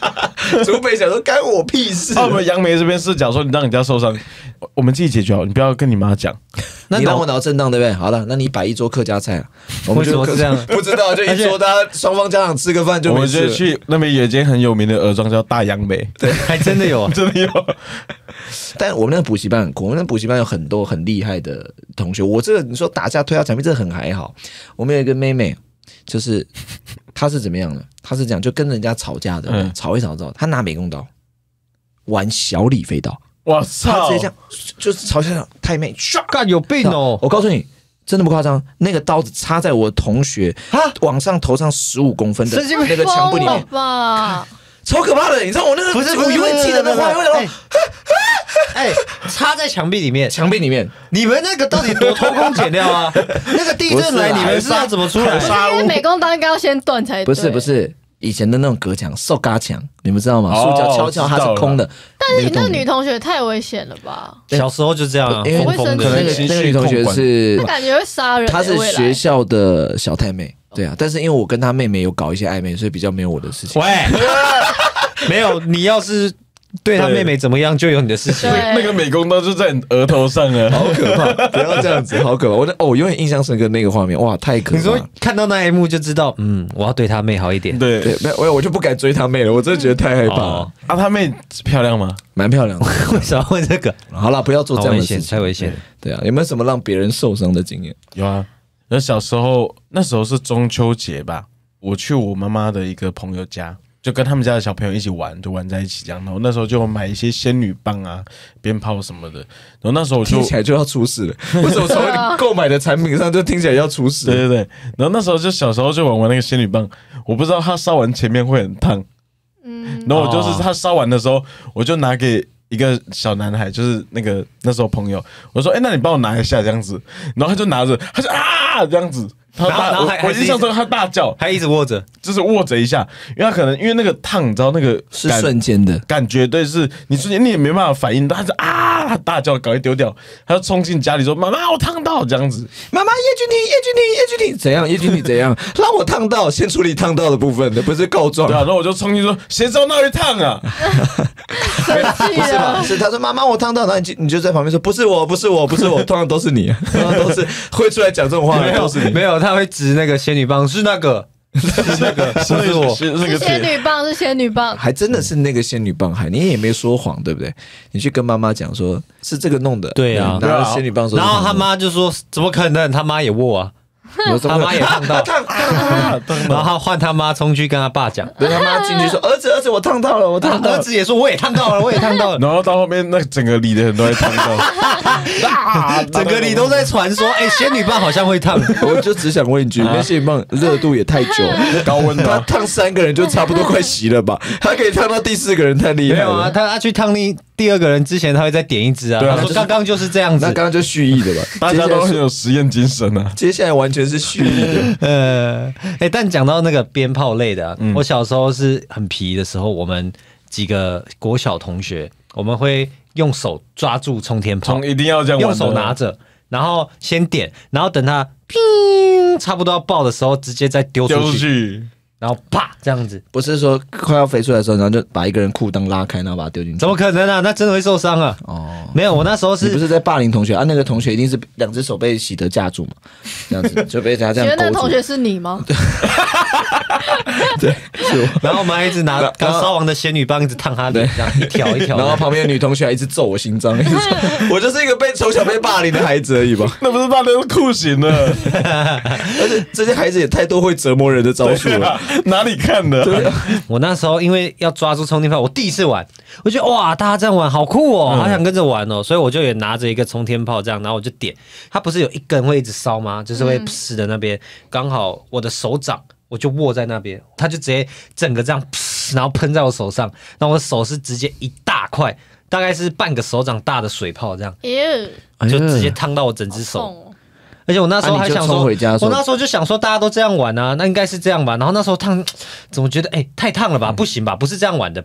竹北想说干我屁事。 我们杨梅这边是假如说你让人家受伤，我们自己解决好，你不要跟你妈讲。 你让我脑震荡对不对？好了，那你摆一桌客家菜啊。我为什么是这样？ 不知道，就一桌大家双方家长吃个饭就没事。 我们就去那边有一间很有名的鹅庄叫大杨梅， 对，还真的有， 真的有。 但我们那个补习班很酷，我们那个补习班有很多很厉害的同学。我这个你说打架推到墙壁，这很还好。我们有一个妹妹，就是她是怎么样的？她是这样，就跟人家吵架的，吵一吵之后，她拿美工刀玩小李飞刀。 我操！ 他直接这样，就是朝向太妹， 干有病哦！ 我告诉你，真的不夸张，那个刀子插在我同学往上头上15公分的那个墙布里面吧， 超可怕的！你知道我那个， 不是我永远记得那画面。 哎，插在墙壁里面， 墙壁里面， 你们那个到底多偷工减料啊？那个地震来，你们是要怎么出来？ 因为美工刀应该要先断才对。 不是。以前的那种隔墙、塑胶墙，你们知道吗？塑胶敲它是空的。 但是你那个女同学太危险了吧？ 小时候就这样啊， 因为疯疯的。 那个女同学是， 她感觉会杀人。 她是学校的小太妹，对啊。但是因为我跟她妹妹有搞一些暧昧，所以比较没有我的事情。 喂，没有，你要是对他妹妹怎么样，就有你的事情。 那个美工刀就在你额头上了， 好可怕！不要这样子，好可怕！我永远印象深刻那个画面，哇，太可怕！ 你说看到那一幕就知道，我要对他妹好一点。 对， 没有，我就不敢追他妹了，我真的觉得太害怕了。 他妹漂亮吗？ 蛮漂亮的。 为什么问这个？ 好了，不要做这样的事情， 太危险。 对啊，有没有什么让别人受伤的经验？ 有啊，那小时候那时候是中秋节吧，我去我妈妈的一个朋友家。就跟他们家的小朋友一起玩，就玩在一起这样。然后那时候就买一些仙女棒啊、鞭炮什么的。然后那时候我就听起来就要出事了。为什么从你购买的产品上就听起来要出事？ 对。然后那时候就小时候就玩那个仙女棒，我不知道它烧完前面会很烫。然后我就是它烧完的时候，我就拿给一个小男孩，就是那时候朋友，我说：“那你帮我拿一下这样子。”然后他就拿着，他就这样子。我印象中他大叫， 还一直握着， 就是握着一下，因为他可能因为那个烫，你知道那个是瞬间的感觉，对，是你瞬间你也没办法反应，他是他大叫，赶快丢掉，他就冲进家里说：“妈妈，我烫到！”这样子， 妈妈，叶君婷，怎样？叶君婷怎样？让我烫到，先处理烫到的部分，不是告状。 对啊，然后我就冲进说：“谁知道那会烫啊？” 不是吧？是他说：“妈妈，我烫到。”然后你就在旁边说：“不是我，通常都是你，通常都是会出来讲这种话的，都是你。” 没有，他会指那个仙女棒，是那个，是那个，不是我， 是仙女棒，是仙女棒， 还真的是那个仙女棒，你也没说谎，对不对？你去跟妈妈讲说是这个弄的， 对啊， 然后仙女棒说， 然后他妈就说：“怎么可能？他妈也握啊。”他妈也烫到，然后他换他妈冲去跟他爸讲， 他妈进去说：“儿子，我烫到了，我烫到了。” 儿子也说：“我也烫到了，我也烫到了。” 然后到后面那整个里的人都在烫到， 整个里都在传说：“仙女棒好像会烫。” 我就只想问一句：那仙女棒热度也太久， 高温他烫3个人就差不多快熄了吧？他可以烫到第4个人，太厉害了。 没有啊，他去烫第2个人之前，他会再点一支啊。他说：“刚刚就是这样子。” 那刚刚就蓄意的吧？ 大家都很有实验精神啊。 接下来完全是蓄意的。 但讲到那个鞭炮类的，我小时候是很皮的时候，我们几个国小同学，我们会用手抓住冲天炮， 一定要这样玩， 用手拿着，然后先点，然后等它砰差不多要爆的时候，直接再丢出去。然后啪这样子， 不是说快要飞出来的时候，然后就把一个人裤裆拉开，然后把他丢进去？ 怎么可能啊？那真的会受伤啊！哦，没有，我那时候是你不是在霸凌同学啊？那个同学一定是2只手被喜德架住嘛，这样子就被他这样勾住。 觉得那个同学是你吗？ 对，是我。 然后我们还一直拿刚烧完的仙女棒一直烫他脸，这样一条一条。 然后旁边的女同学还一直揍我心脏，一直说我就是一个从小被霸凌的孩子而已吧。 那不是霸凌，是酷刑了。 而且这些孩子也太多会折磨人的招数了， 哪里看的？ 我那时候因为要抓住冲天炮，我第一次玩，我觉得哇，大家这样玩好酷哦，好想跟着玩哦，所以我就也拿着一个冲天炮这样，然后我就点，它不是有一根会一直烧吗？就是会噗的那边，刚好我的手掌我就握在那边，它就直接整个这样噗，然后喷在我手上，然后我的手是直接一大块，大概是半个手掌大的水泡这样，就直接烫到我整只手。而且我那时候还想说，我那时候就想说，大家都这样玩啊，那应该是这样吧。然后那时候烫，怎么觉得太烫了吧？不行吧？不是这样玩的吧？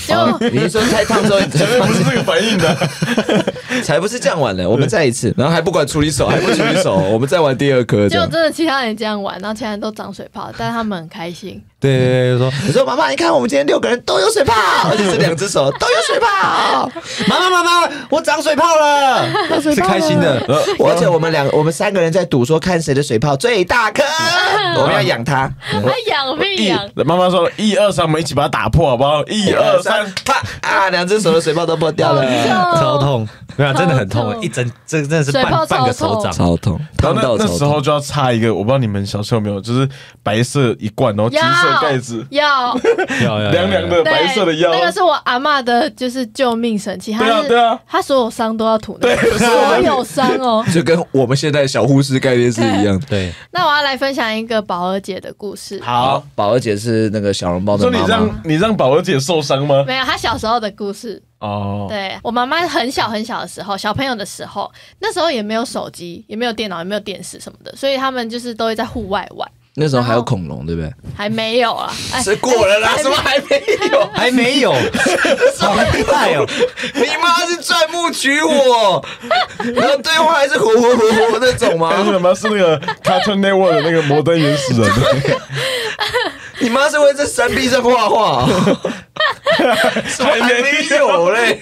你说太烫之后， 前面不是这个反应的， 才不是这样玩的。我们再一次，然后还不管处理手，还不处理手，我们再玩第二颗。 就真的其他人这样玩，然后其他人都长水泡，但他们很开心。 对， 你说妈妈，你看我们今天6个人都有水泡，而且是2只手都有水泡。 妈妈，我长水泡了，是开心的。 而且我们3个人在赌说看谁的水泡最大颗，我们要养它。 养屁养！ 妈妈说1、2、3，我们一起把它打破好不好？1、2、3， 啪啊！2只手的水泡都破掉了， 超痛。没有，真的很痛，这真的是半个手掌， 超痛。 然后那时候就要插一个，我不知道你们小时候有没有，就是白色一罐，然后金色盖子， 要凉凉的白色的药， 那个是我阿嬷的，就是救命神器。 对啊， 她所有伤都要涂那个，所有伤哦， 就跟我们现在小护士概念是一样。 对， 那我要来分享一个宝儿姐的故事。 好，宝儿姐是那个小笼包的妈妈。 说你让宝儿姐受伤吗？ 没有，她小时候的故事。对，我妈妈很小的时候，小朋友的时候，那时候也没有手机，也没有电脑，也没有电视什么的，所以他们就是都会在户外玩。 那时候还有恐龙，对不对？ 还没有啊， 是过了啦，什么还没有？ 还没有，好厉害哦！ 你妈是钻木取火，然后对话还是火那种吗？ 什么是那个 Cartoon Network 的那个摩登原始人？ 你妈是会在山壁上画画？还没有嘞，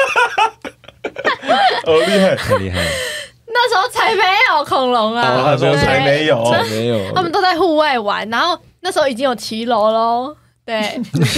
好厉害， 太厉害了！ 那时候才没有恐龙啊， 那时候才没有， 他们都在户外玩，然后那时候已经有骑楼喽，对。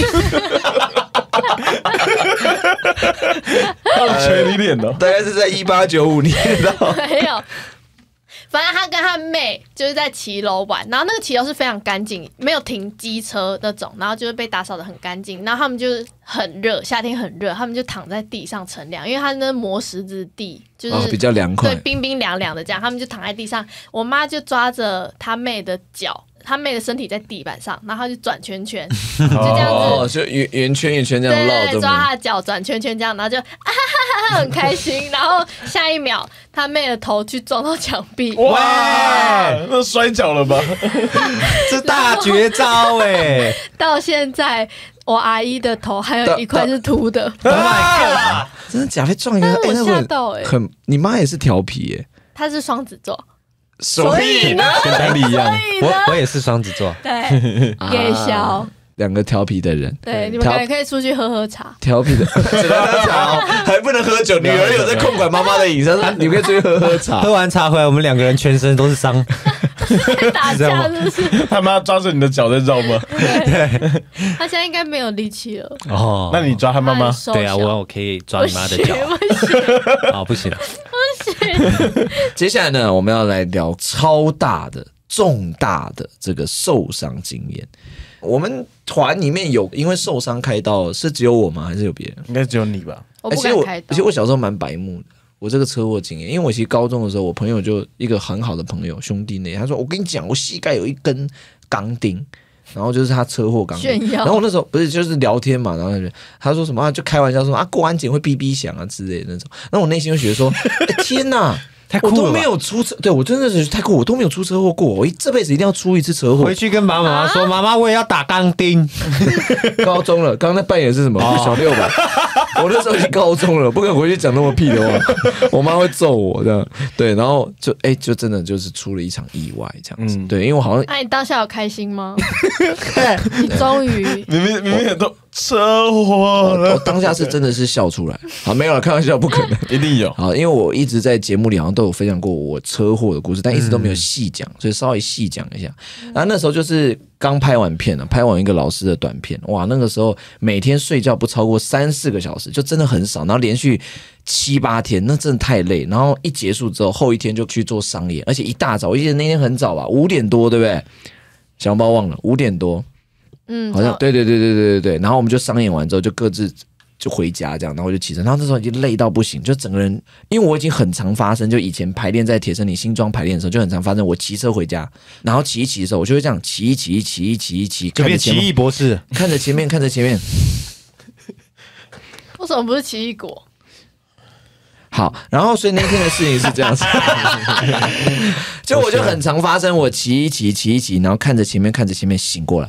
他们锤你脸的， 大概是在1895年的， 没有。反正他跟他妹就是在骑楼玩，然后那个骑楼是非常干净，没有停机车那种，然后就是被打扫得很干净。然后他们就是很热，夏天很热，他们就躺在地上乘凉，因为他那磨石子地就是比较凉快， 对，冰冰凉凉的这样，他们就躺在地上。我妈就抓着他妹的脚，他妹的身体在地板上，然后他就转圈圈，就这样子， 就圆圈这样绕着， 对，抓他的脚转圈圈这样，然后就很开心。然后下一秒，他妹的头去撞到墙壁， 哇，那摔跤了吧？ 这大绝招哎！ 到现在，我阿姨的头还有一块是秃的。 Oh my god！ 真的假的？撞一个， 我吓到哎！ 你妈也是调皮哎， 她是双子座。 所以呢， 跟丹妮一样，我也是双子座， 对，夜宵 ，2个调皮的人， 对，你们两个可以出去喝茶， 调皮的，只能喝茶，还不能喝酒。女儿有在控管妈妈的饮食，你们可以出去喝茶。 喝完茶回来，我们2个人全身都是伤， 打架是不是？ 他妈抓着你的脚在绕吗？ 对，他现在应该没有力气了。 哦， 那你抓他妈妈？ 对啊，我可以抓你妈的脚。不行了。 接下来呢，我们要来聊超大的、重大的这个受伤经验。我们团里面有因为受伤开刀，是只有我吗？还是有别人？ 应该只有你吧。 我不敢开刀。 而且我小时候蛮白目的，我这个车祸经验，因为我其实高中的时候，我朋友就一个很好的朋友兄弟呢，他说：“我跟你讲，我膝盖有一根钢钉。”然后就是他车祸钢钉，然后我那时候不是就是聊天嘛，然后他说什么就开玩笑说过安检会哔哔响啊之类的那种，然后我内心就觉得说，天哪！我都没有出车，对我真的是太酷，我都没有出车祸过，我这辈子一定要出一次车祸。 回去跟妈妈说，妈妈我也要打钢钉。 高中了，刚刚在扮演是什么？小6吧。我那时候已经高中了，不可能回去讲那么屁的话，我妈会揍我这样。对，然后就真的就是出了一场意外这样子。对，因为我好像， 那你当下有开心吗？你终于明明都车祸了， 我当下是真的是笑出来。好，没有了，开玩笑，不可能， 一定有。 好，因为我一直在节目里好像都有分享过我车祸的故事，但一直都没有细讲，所以稍微细讲一下。然后那时候就是刚拍完片了，拍完一个老师的短片，哇，那个时候每天睡觉不超过3-4个小时，就真的很少。然后连续7-8天，那真的太累。然后一结束之后，后一天就去做商演，而且一大早，我记得那天很早吧，5点多，对不对？小笼包忘了5点多，好像对。然后我们就商演完之后，就各自就回家这样，然后我就起身，然后那时候已经累到不行，就整个人，因为我已经很常发生，就以前排练在铁森林新庄排练的时候，就很常发生，我骑车回家，然后骑一骑的时候，我就会这样骑一骑， 就变奇异博士， 看着前面。 为什么不是奇异果？ 好，然后所以那天的事情是这样子，就我就很常发生，我骑一骑，然后看着前面醒过来，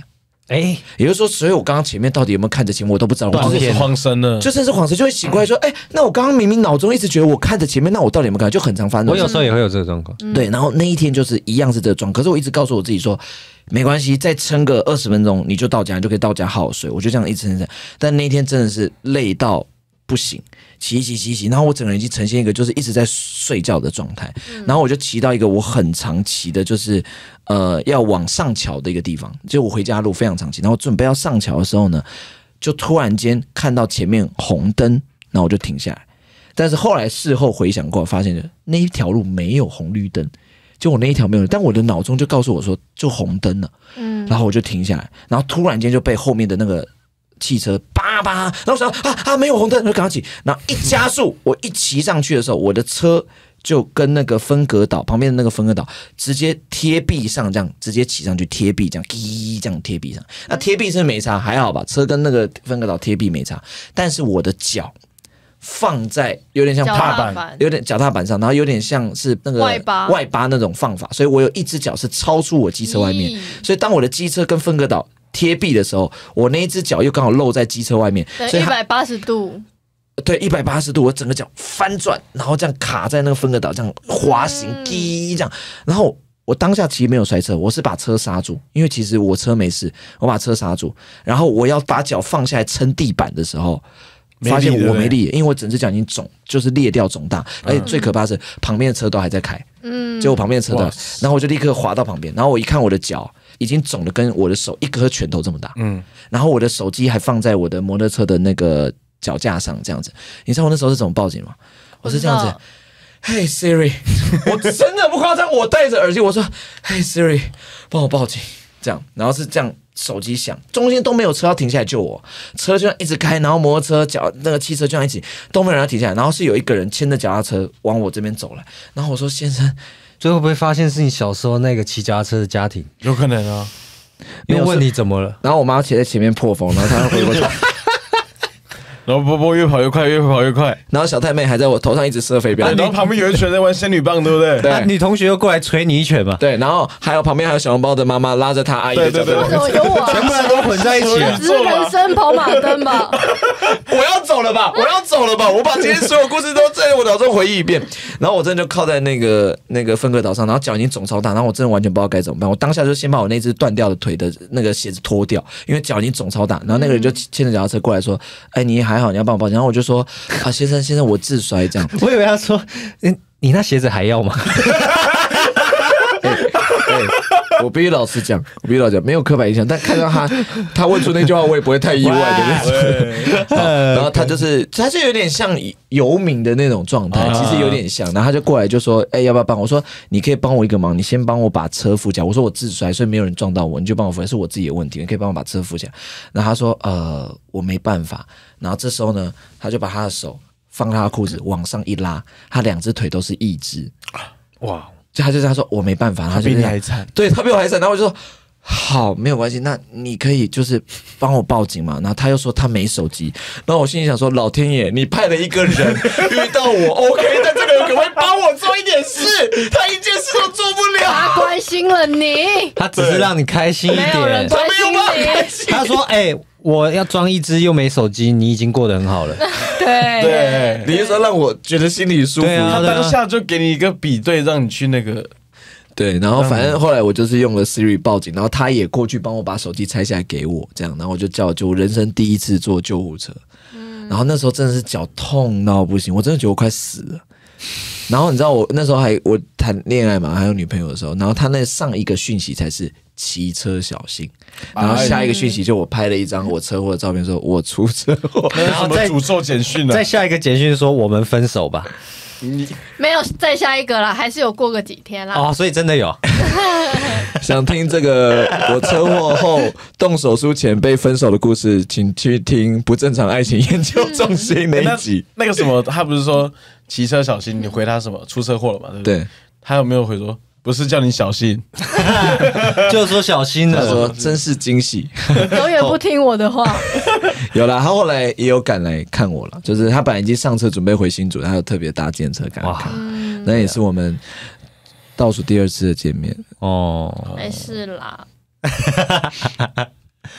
也就是说，所以我刚刚前面到底有没有看着前面，我都不知道。我就是慌神了， 就甚至晃神，就会醒过来说，那我刚刚明明脑中一直觉得我看着前面，那我到底有没有看？就很常发生。 我有时候也会有这个状况。 对，然后那一天就是一样是这个状况，可是我一直告诉我自己说，没关系，再撑个20分钟你就到家，你就可以到家好好睡。我就这样一直撑。但那一天真的是累到不行，骑，然后我整个人已经呈现一个就是一直在睡觉的状态，然后我就骑到一个我很常骑的，就是要往上桥的一个地方，就我回家路非常常骑，然后准备要上桥的时候呢，就突然间看到前面红灯，然后我就停下来。但是后来事后回想过来，发现那一条路没有红绿灯，就我那一条没有，但我的脑中就告诉我说就红灯了，然后我就停下来，然后突然间就被后面的那个汽车叭叭，然后我想没有红灯，我就赶快骑，然后一加速，我一骑上去的时候，我的车就跟那个分隔岛旁边的那个分隔岛直接贴壁上，这样直接骑上去贴壁，这样这样贴壁上。那贴壁是没差，还好吧，车跟那个分隔岛贴壁没差，但是我的脚放在有点像踏板，有点脚踏板上，然后有点像是那个外八那种放法，所以我有一只脚是超出我机车外面，所以当我的机车跟分隔岛贴壁的时候，我那一只脚又刚好露在机车外面， 所以180度。 对，180度，我整个脚翻转，然后这样卡在那个分隔岛，这样滑行，这样，然后我当下其实没有摔车，我是把车刹住，因为其实我车没事，我把车刹住，然后我要把脚放下来撑地板的时候，发现我没力，因为我整只脚已经肿，就是裂掉肿大，而且最可怕是旁边的车都还在开，结果旁边的车都，然后我就立刻滑到旁边，然后我一看我的脚已经肿的跟我的手一颗拳头这么大，然后我的手机还放在我的摩托车的那个脚架上，这样子。你知道我那时候是怎么报警吗？我是这样子 ，Hey Siri， 我真的不夸张，我戴着耳机，我说 Hey Siri， 帮我报警，这样，然后是这样，手机响，中间都没有车要停下来救我，车就这样一直开，然后摩托车、那个汽车就这样一起，都没有人要停下来，然后是有一个人牵着脚踏车往我这边走来，然后我说先生， 最后会不会发现是你小时候那个骑脚踏车的家庭？ 有可能啊， 因为问你怎么了， 然后我妈骑在前面破风，然后她回过头。 然后波波越跑越快，越跑越快。 然后小太妹还在我头上一直射飞镖， 然后旁边有一群人在玩仙女棒，对不对？ 对， 女同学又过来捶你一拳嘛。 对，然后还有旁边还有小红包的妈妈拉着她阿姨的脚， 为什么有我？ 全部人都混在一起了。 只是人生跑马灯吧。 我要走了吧，我把今天所有故事都在我脑中回忆一遍。然后我真的就靠在那个分隔岛上，然后脚已经肿超大，然后我真的完全不知道该怎么办。我当下就先把我那只断掉的腿的那个鞋子脱掉，因为脚已经肿超大。然后那个人就牵着脚踏车过来说：“哎，你还好，你要帮我报警。”然后我就说先生，我自摔这样。 我以为他说，你那鞋子还要吗？ 我必须老实讲，没有刻板印象，但看到他问出那句话，我也不会太意外的那种。然后他就有点像游民的那种状态，其实有点像。然后他就过来就说：“要不要帮？”我说：“你可以帮我一个忙，你先帮我把车扶起来。”我说：“我自摔，所以没有人撞到我，你就帮我扶，是我自己的问题，你可以帮我把车扶起来。”然后他说：“我没办法。”然后这时候呢，他就把他的手放他的裤子往上一拉，他2只腿都是一只，哇！他就这样说，我没办法，他比你还惨， 对他比我还惨，然后我就说好，没有关系，那你可以就是帮我报警嘛。然后他又说他没手机，然后我心里想说，老天爷，你派了一个人遇到我 OK， 但这个人可不可以帮我做一点事？他一件事都做不了。 他关心了你， 他只是让你开心一点， 没有人关心你。 他说：“我要装一只又没手机，你已经过得很好了。” 对，你是说让我觉得心里舒服？ 他当下就给你一个比对，让你去那个。 对，然后反正后来我就是用了 Siri 报警，然后他也过去帮我把手机拆下来给我，这样，然后我就叫救，人生第一次坐救护车，然后那时候真的是脚痛到不行，我真的觉得我快死了。然后你知道我那时候我谈恋爱嘛，还有女朋友的时候，然后他那上一个讯息才是骑车小心，然后下一个讯息就我拍了一张我车祸的照片，说我出车祸， 然后再诅咒简讯呢？ 再下一个简讯说我们分手吧。 没有再下一个啦，还是有过个几天啦。 哦，所以真的有。 想听这个我车祸后动手术前被分手的故事，请去听不正常爱情研究中心那一集。 那个什么，他不是说骑车小心？你回他什么？出车祸了嘛？对不对？他有没有回说？不是叫你小心， 就说小心了。 他说真是惊喜， 永远不听我的话。 有啦，他后来也有赶来看我了，就是他本来已经上车准备回新竹，他有特别搭计程车赶来看，那也是我们倒数第2次的见面哦。 没事啦。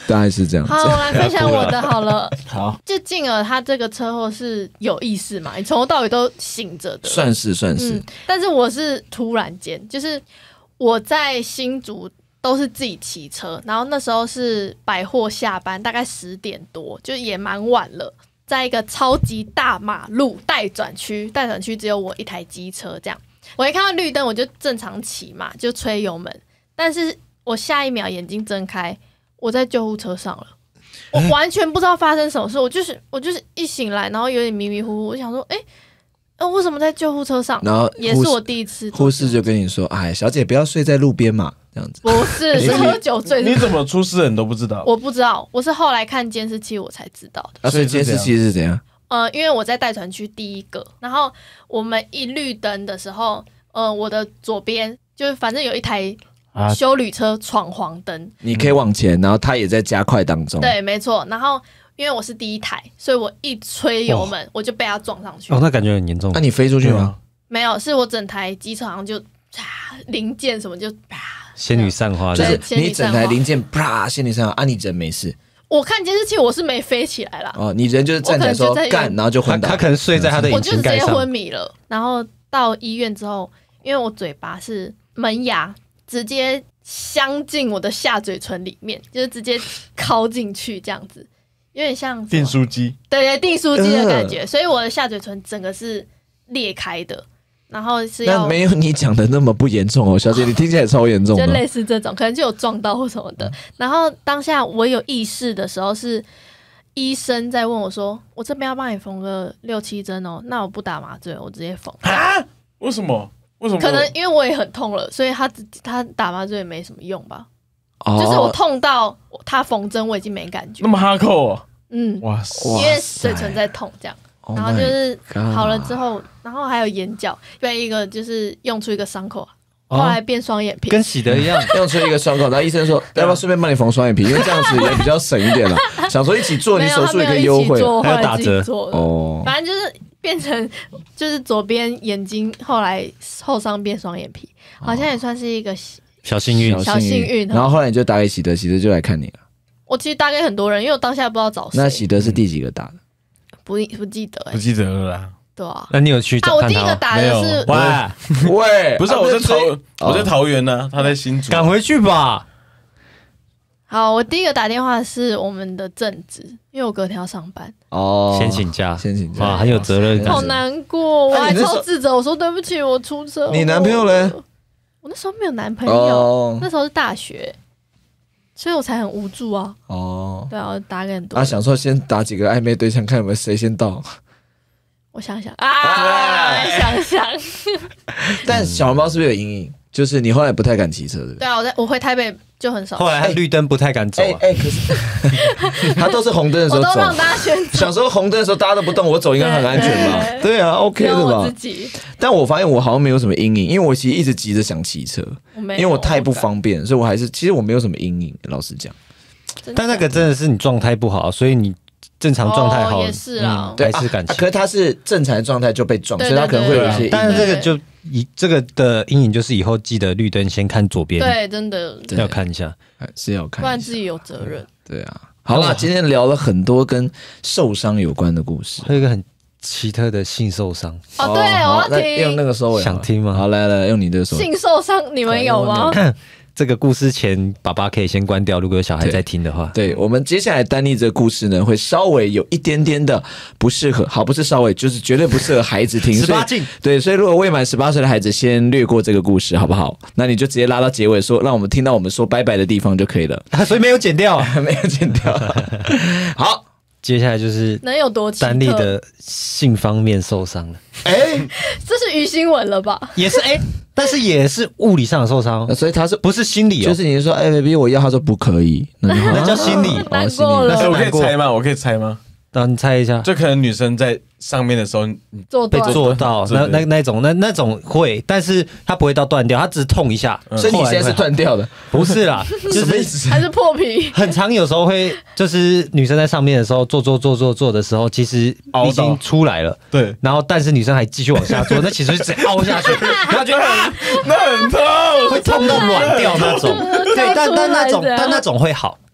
大概是这样子。 好，我来分享我的好了。 好， 就进而他这个车祸是有意识嘛，你从头到尾都醒着的， 算是。 但是我是突然间，就是我在新竹都是自己骑车，然后那时候是百货下班，大概10点多，就也蛮晚了。在一个超级大马路待转区只有我一台机车，这样我一看到绿灯我就正常骑嘛，就吹油门，但是我下一秒眼睛睁开，我在救护车上了，我完全不知道发生什么事，我就是一醒来，然后有点迷迷糊糊，我想说，为什么在救护车上？ 然后也是我第一次， 护士就跟你说：“哎，小姐不要睡在路边嘛，这样子。” 不是，是喝酒醉。 你怎么出事了你都不知道？ 我不知道，我是后来看监视器我才知道的。 所以监视器是怎样？ 因为我在待转区第一个，然后我们一绿灯的时候，我的左边就是反正有一台休旅车闯黄灯， 你可以往前，然后它也在加快当中。 对，没错。然后因为我是第一台，所以我一吹油门，我就被它撞上去。 那感觉很严重。 那你飞出去吗？ 没有，是我整台机车好像就零件什么就仙女散花， 就是你整台零件啪仙女散花，你人没事。 我看监视器我是没飞起来啦。 你人就是站起来说干，然后就昏倒。 他可能睡在他的引擎盖上， 我就直接昏迷了。然后到医院之后，因为我嘴巴是门牙，直接镶进我的下嘴唇里面，就是直接敲进去这样子。有点像订书机， 对，订书机的感觉，所以我的下嘴唇整个是裂开的，然后是要那没有你讲的那么不严重哦，小姐，你听起来超严重的， 就类似这种，可能就有撞到或什么的。然后当下我有意识的时候，是医生在问我说：“我这边要帮你缝个6、7针哦，那我不打麻醉，我直接缝。” 啊？为什么？ 可能因为我也很痛了，所以他打麻醉也没什么用吧。就是我痛到他缝针，我已经没感觉。 那么哈扣哦。 哇塞！因为嘴唇在痛这样，然后就是好了之后，然后还有眼角被一个就是用出一个伤口，后来变双眼皮， 跟喜德一样用出一个伤口。然后医生说要不要顺便帮你缝双眼皮，因为这样子也比较省一点啦。想说一起做，你手术也可以优惠， 还有打折哦。反正就是变成就是左边眼睛后来后伤变双眼皮，好像也算是一个小幸运。 然后后来你就打给喜德，喜德就来看你了。 我其实打给很多人，因为我当下不知道找谁。 那喜德是第几个打的？ 不记得， 不记得了啦。 对啊， 那你有去找看他？ 我第一个打的是喂， 不是我在桃园呢，他在新竹， 赶回去吧。 好，我第一个打电话是我们的正职，因为我隔天要上班。 先请假， 哇， 很有责任感。 好难过，我还超自责，我说对不起，我出车祸。 你男朋友呢？ 我那时候没有男朋友，那时候是大学。所以我才很无助啊！对啊，我打给很多。 想说先打几个暧昧对象，看有没有谁先到。 我想想想。 但小笼包是不是有阴影？就是你后来不太敢骑车的。 对啊，我回台北就很少。 后来绿灯不太敢走啊。 可是他都是红灯的时候走。 我都让大家选走。 小时候红灯的时候大家都不动，我走应该很安全吧？对啊 ，OK 的吧？ 我自己。 但我发现我好像没有什么阴影，因为我其实一直急着想骑车，因为我太不方便，所以我还是其实我没有什么阴影。老实讲， 但那个真的是你状态不好，所以你正常状态好也是啊， 对， 还是敢骑。 可是他是正常状态就被撞，所以他可能会有一些阴影。 但是这个就这个的阴影就是以后记得绿灯先看左边， 对，真的要看一下， 是要看， 不然自己有责任。 对啊，好啦，今天聊了很多跟受伤有关的故事， 还有一个很奇特的性受伤。 对，我要听。 用那个收尾， 想听吗？ 好，来，用你的收尾。 性受伤，你们有吗？ 这个故事前，爸爸可以先关掉。如果有小孩在听的话， 对我们接下来丹妮这个故事呢，会稍微有一点点的不适合，不是稍微，就是绝对不适合孩子听。 18禁。对， 所以如果未满18岁的孩子，先略过这个故事，好不好？那你就直接拉到结尾说，让我们听到我们说拜拜的地方就可以了。 所以没有剪掉， 没有剪掉。好。 接下来就是能有多丹妮的性方面受伤了。 这是于新闻了吧？ 也是但是也是物理上的受伤， 所以他是不是心理？ 就是你说baby 我要，他说不可以， 那叫心理。 难过了。 我可以猜吗？我可以猜吗？ 你猜一下， 就可能女生在上面的时候被做到那种会，但是它不会到断掉，它只是痛一下。 所以你现在是断掉的？ 不是啦， 就是还是破皮。 很常有时候会，就是女生在上面的时候做的时候，其实已经出来了。 对， 然后但是女生还继续往下做，那其实是凹下去，然后就那很痛， 会痛到软掉那种。对，但那种会好。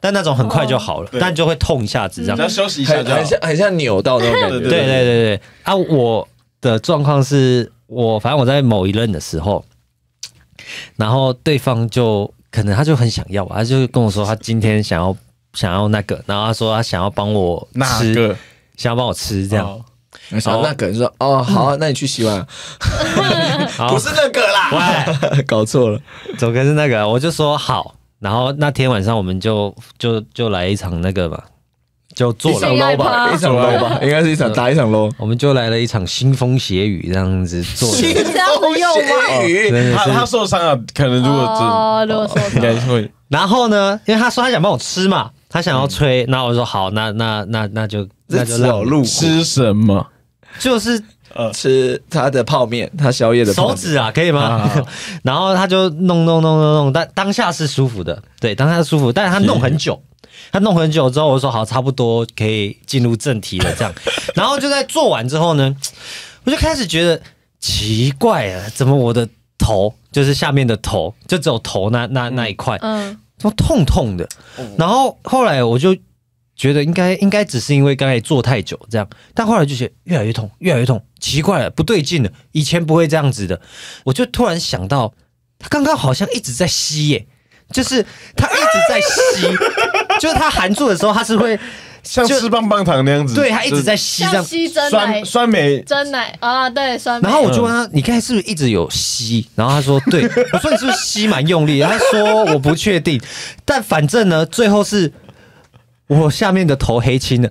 但那种很快就好了，但就会痛一下子这样。 要休息一下就好， 很像扭到那种感觉。 对啊，我的状况是反正我在某一任的时候，然后对方就可能他就很想要吧，他就跟我说他今天想要那个，然后他说他想要帮我吃，想要帮我吃这样。 然后那个人说：“哦，好，那你去洗碗。”不是那个啦，搞错了， 怎么可能是那个？我就说好，然后那天晚上我们就来一场那个吧，就做了一场 low 吧，应该是打一场 low， 我们就来了一场腥风血雨这样子做的。 这样子用吗？ 他受伤了，可能如果受伤应该会。 然后呢，因为他说他想帮我吃嘛，他想要吹，那我说好，那就让路吃什么？ 就是吃他的泡面，他宵夜的泡面手指啊，可以吗？然后他就弄，但当下是舒服的，对，当下是舒服，但是他弄很久。他弄很久之后，我说好，差不多可以进入正题了，这样。然后就在做完之后呢，我就开始觉得奇怪了，怎么我的头就是下面的头，就只有头那一块，都痛痛的。然后后来我就觉得应该只是因为刚才做太久这样，但后来就觉得越来越痛，越来越痛，奇怪了，不对劲了，以前不会这样子的。我就突然想到，他刚刚好像一直在吸耶。就是他一直在吸，就是他含住的时候，他是会像吃棒棒糖那样子， 对他一直在吸，这样吸真奶、 酸梅真奶啊，对酸梅。 然后我就问他，你刚才是不是一直有吸？然后他说对，我说你是不是吸蛮用力？他说我不确定，但反正呢，最后是我下面的头黑青了。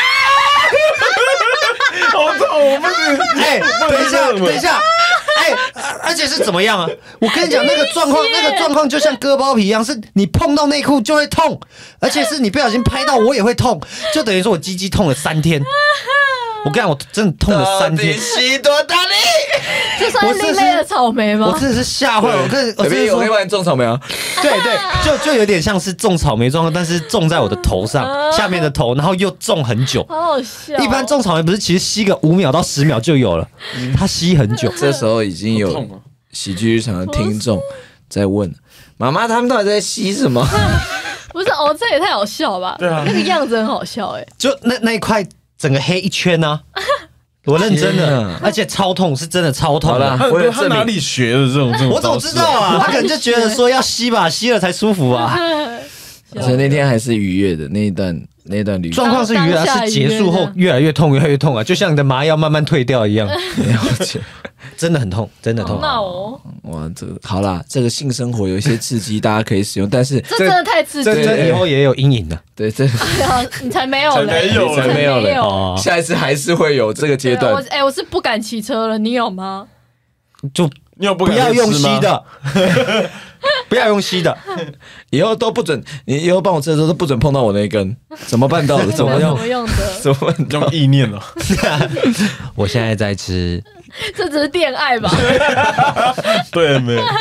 好痛！我不是， 等一下。而且是怎么样啊？我跟你讲，那个状况就像割包皮一样，是你碰到内裤就会痛，而且是你不小心拍到我也会痛，就等于说我鸡鸡痛了3天。我跟你讲，我真的痛了3天。 吸多大力？ 这算另类的草莓吗？ 我真的是吓坏了。我真的我可以帮你种草莓啊。 对，就有点像是种草莓状况，但是种在我的头上，下面的头，然后又种很久。 好好笑。 一般种草莓不是其实吸个5秒到10秒就有了，他吸很久。 这时候已经有喜剧日常的听众在问：妈妈，他们到底在吸什么？ 不是哦，这也太好笑吧？对啊，那个样子很好笑哎。 就那一块整个黑一圈啊。我认真的，而且超痛，是真的超痛的。 他哪里学的这种？ 我怎么知道啊？他可能就觉得说要吸吧，吸了才舒服啊。 所以那天还是愉悦的那一段旅程， 状况是愉悦，是结束后越来越痛，越来越痛啊，就像你的麻药慢慢退掉一样。了解，真的很痛，真的痛。 那我哇，这个好啦，这个性生活有一些刺激，大家可以使用，但是这真的太刺激了， 这以后也有阴影的。 对，这你才没有嘞， 才没有嘞，下一次还是会有这个阶段。 我是不敢骑车了，你有吗？ 就不要用吸的。不要用吸的， 以后都不准。你以后帮我吃的时候都不准碰到我那一根，怎么办到的？怎么用的？ 怎么用意念了？ 我现在在吃， 这只是恋爱吧？ 对，没有。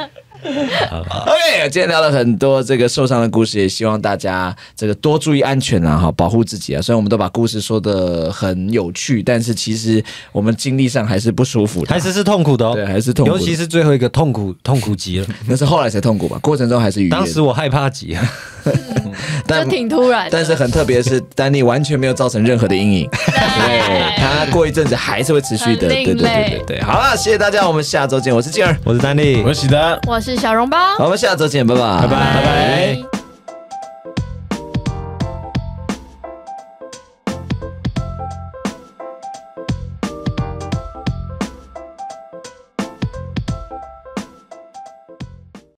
OK， 今天聊了很多这个受伤的故事，也希望大家这个多注意安全啊，哈，保护自己啊。虽然我们都把故事说得很有趣，但是其实我们经历上还是不舒服的， 还是痛苦的哦。 对，还是痛苦的， 尤其是最后一个痛苦极了。 那是后来才痛苦吧？过程中还是愉悦的。 当时我害怕极了。 就挺突然的， 但是很特别的是，丹妮完全没有造成任何的阴影，对，他过一阵子还是会持续的，对。好了，谢谢大家，我们下周见。我是静儿， 我是丹妮， 我是喜丹， 我是小笼包， 我们下周见，拜拜， 拜拜。